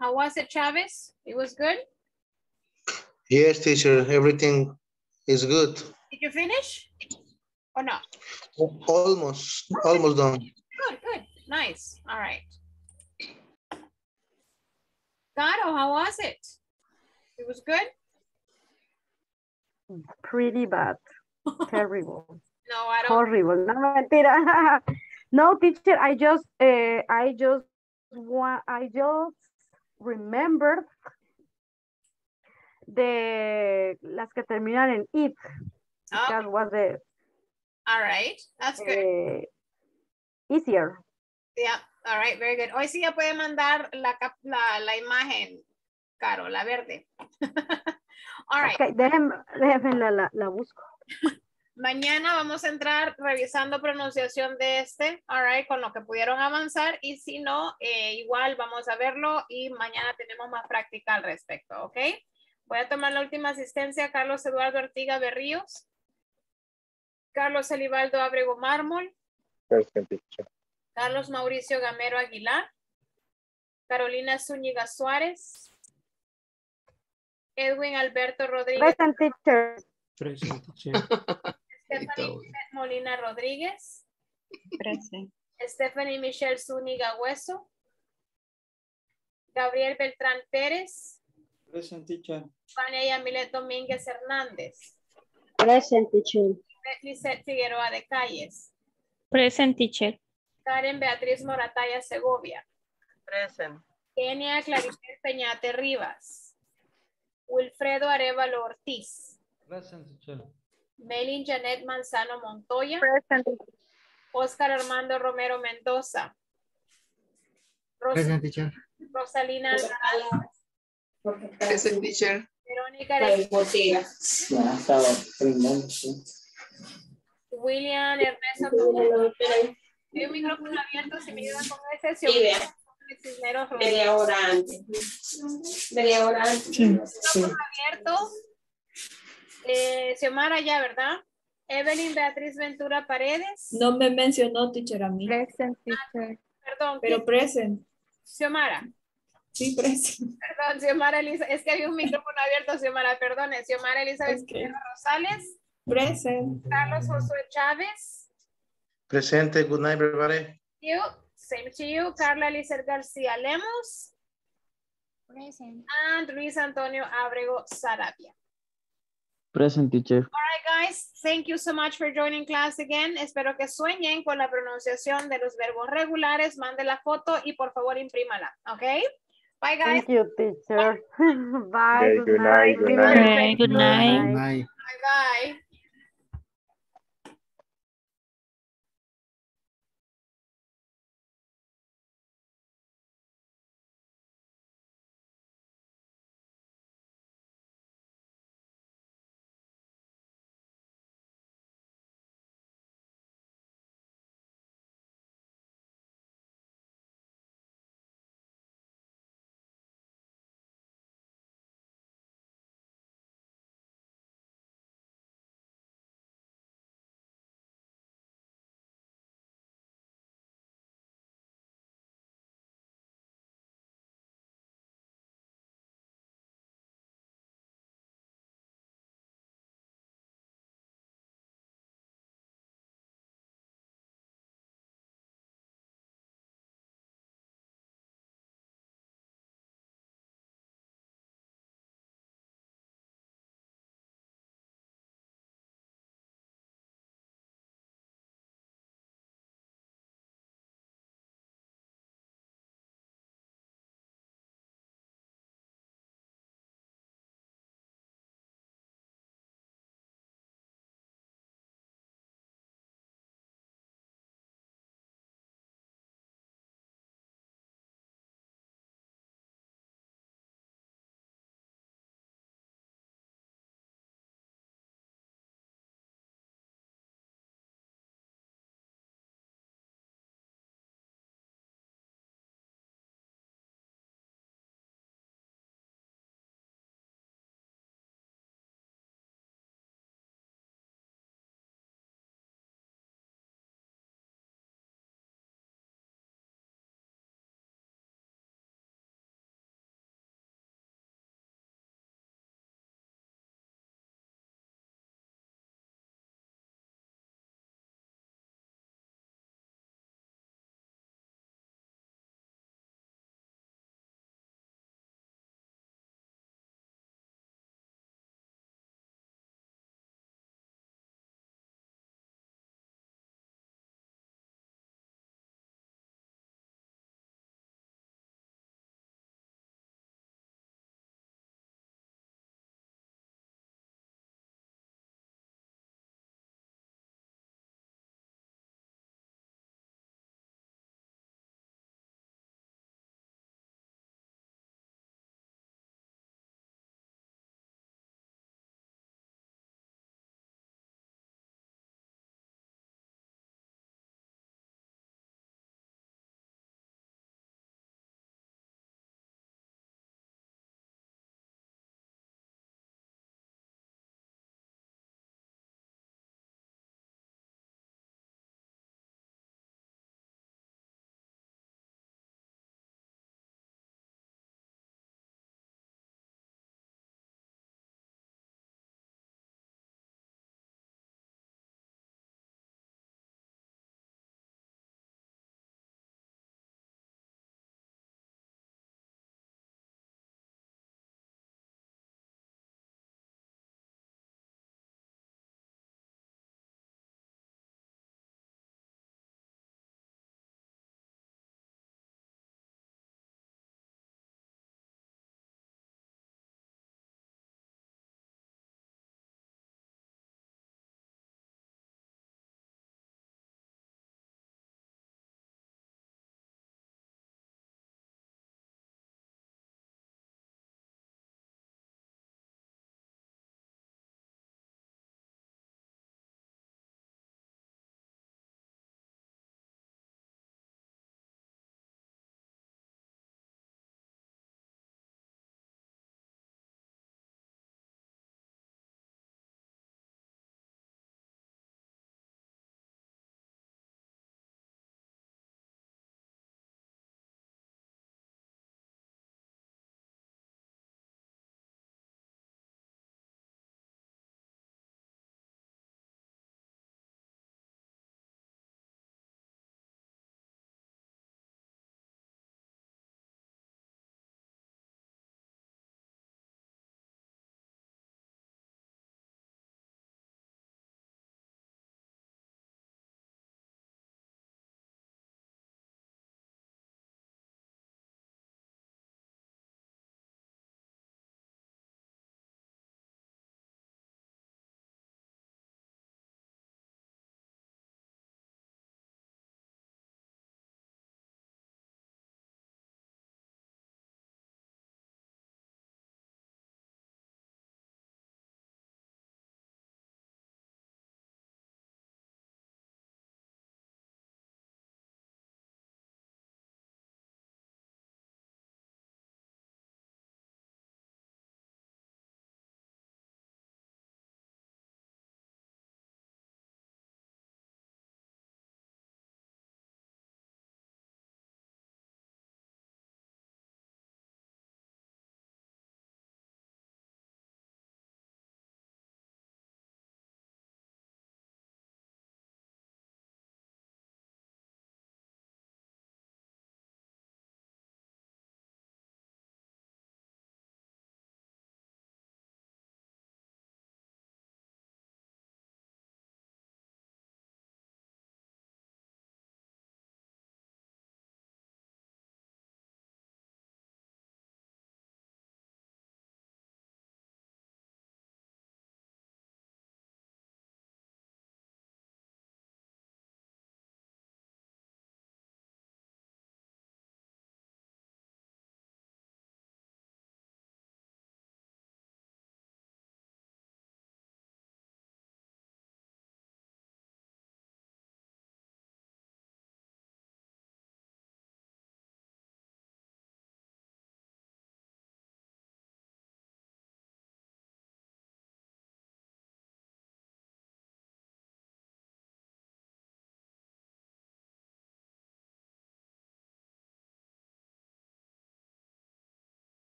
How was it, Chavez? It was good? Yes, teacher, everything is good. Did you finish? Or no? Almost, almost done. Good, good. Nice. All right. Caro, how was it? It was good? Pretty bad. Terrible. No, I don't. Horrible. No, mentira. No, teacher, I just, uh, I just want, I just remembered de las que terminan en it. Oh. That was the All right. That's good. uh, easier. Yeah. All right. Very good. Hoy sí ya puede mandar la, cap- la, la imagen, Caro, la verde. All right. Okay, déjenme, déjenme la, la, la busco. Mañana vamos a entrar revisando pronunciación de este, all right, con lo que pudieron avanzar, y si no, eh, igual vamos a verlo y mañana tenemos más práctica al respecto, ¿ok? Voy a tomar la última asistencia, Carlos Eduardo Ortiga Berríos, Carlos Elibaldo Ábrego Mármol, Carlos Mauricio Gamero Aguilar, Carolina Zúñiga Suárez, Edwin Alberto Rodríguez. Present, teacher. Present, teacher. Stephanie Molina Rodríguez. Present. Stephanie Michelle Zúñiga Hueso. Gabriel Beltrán Pérez. Present, teacher. Fania Yamilet Domínguez Hernández. Present, teacher. Lisette Figueroa de Calles. Present, teacher. Karen Beatriz Morataya Segovia. Present. Kenia Claribel Peñate Rivas. Wilfredo Arevalo Ortiz. Present, teacher. Melin Janet Manzano Montoya. Present. Oscar Armando Romero Mendoza. Ros Present, teacher. Rosalina Alvarado. Present, teacher. Verónica Arevalo. William Ernesto Tomás. Hay un micrófono abierto, si me ayudan con ese. Si Sí, vea. Cisneros Media hora antes. Media hora antes. Micrófono abierto. Eh, Xiomara ya, ¿verdad? Evelyn Beatriz Ventura Paredes. No me mencionó, teacher, a mí. Present, teacher. Perdón. Pero ¿quién? present. Xiomara. Sí, present. Perdón, Xiomara Elisa. Es que había un micrófono abierto, Xiomara, perdone. Xiomara Elizabeth Okay. Rosales. Present. Carlos Josué Chávez. Presente, good night, everybody. You. Same to you. Carla Elizabeth García Lemos. Present. And Luis Antonio Abrego Sarabia. Present, teacher. All right, guys. Thank you so much for joining class again. Espero que sueñen con la pronunciación de los verbos regulares. Mande la foto y por favor imprímala. ¿Ok? Bye, guys. Thank you, teacher. Bye. Okay, Good good night. night, good Remember- Okay, good night. Bye. Bye, bye.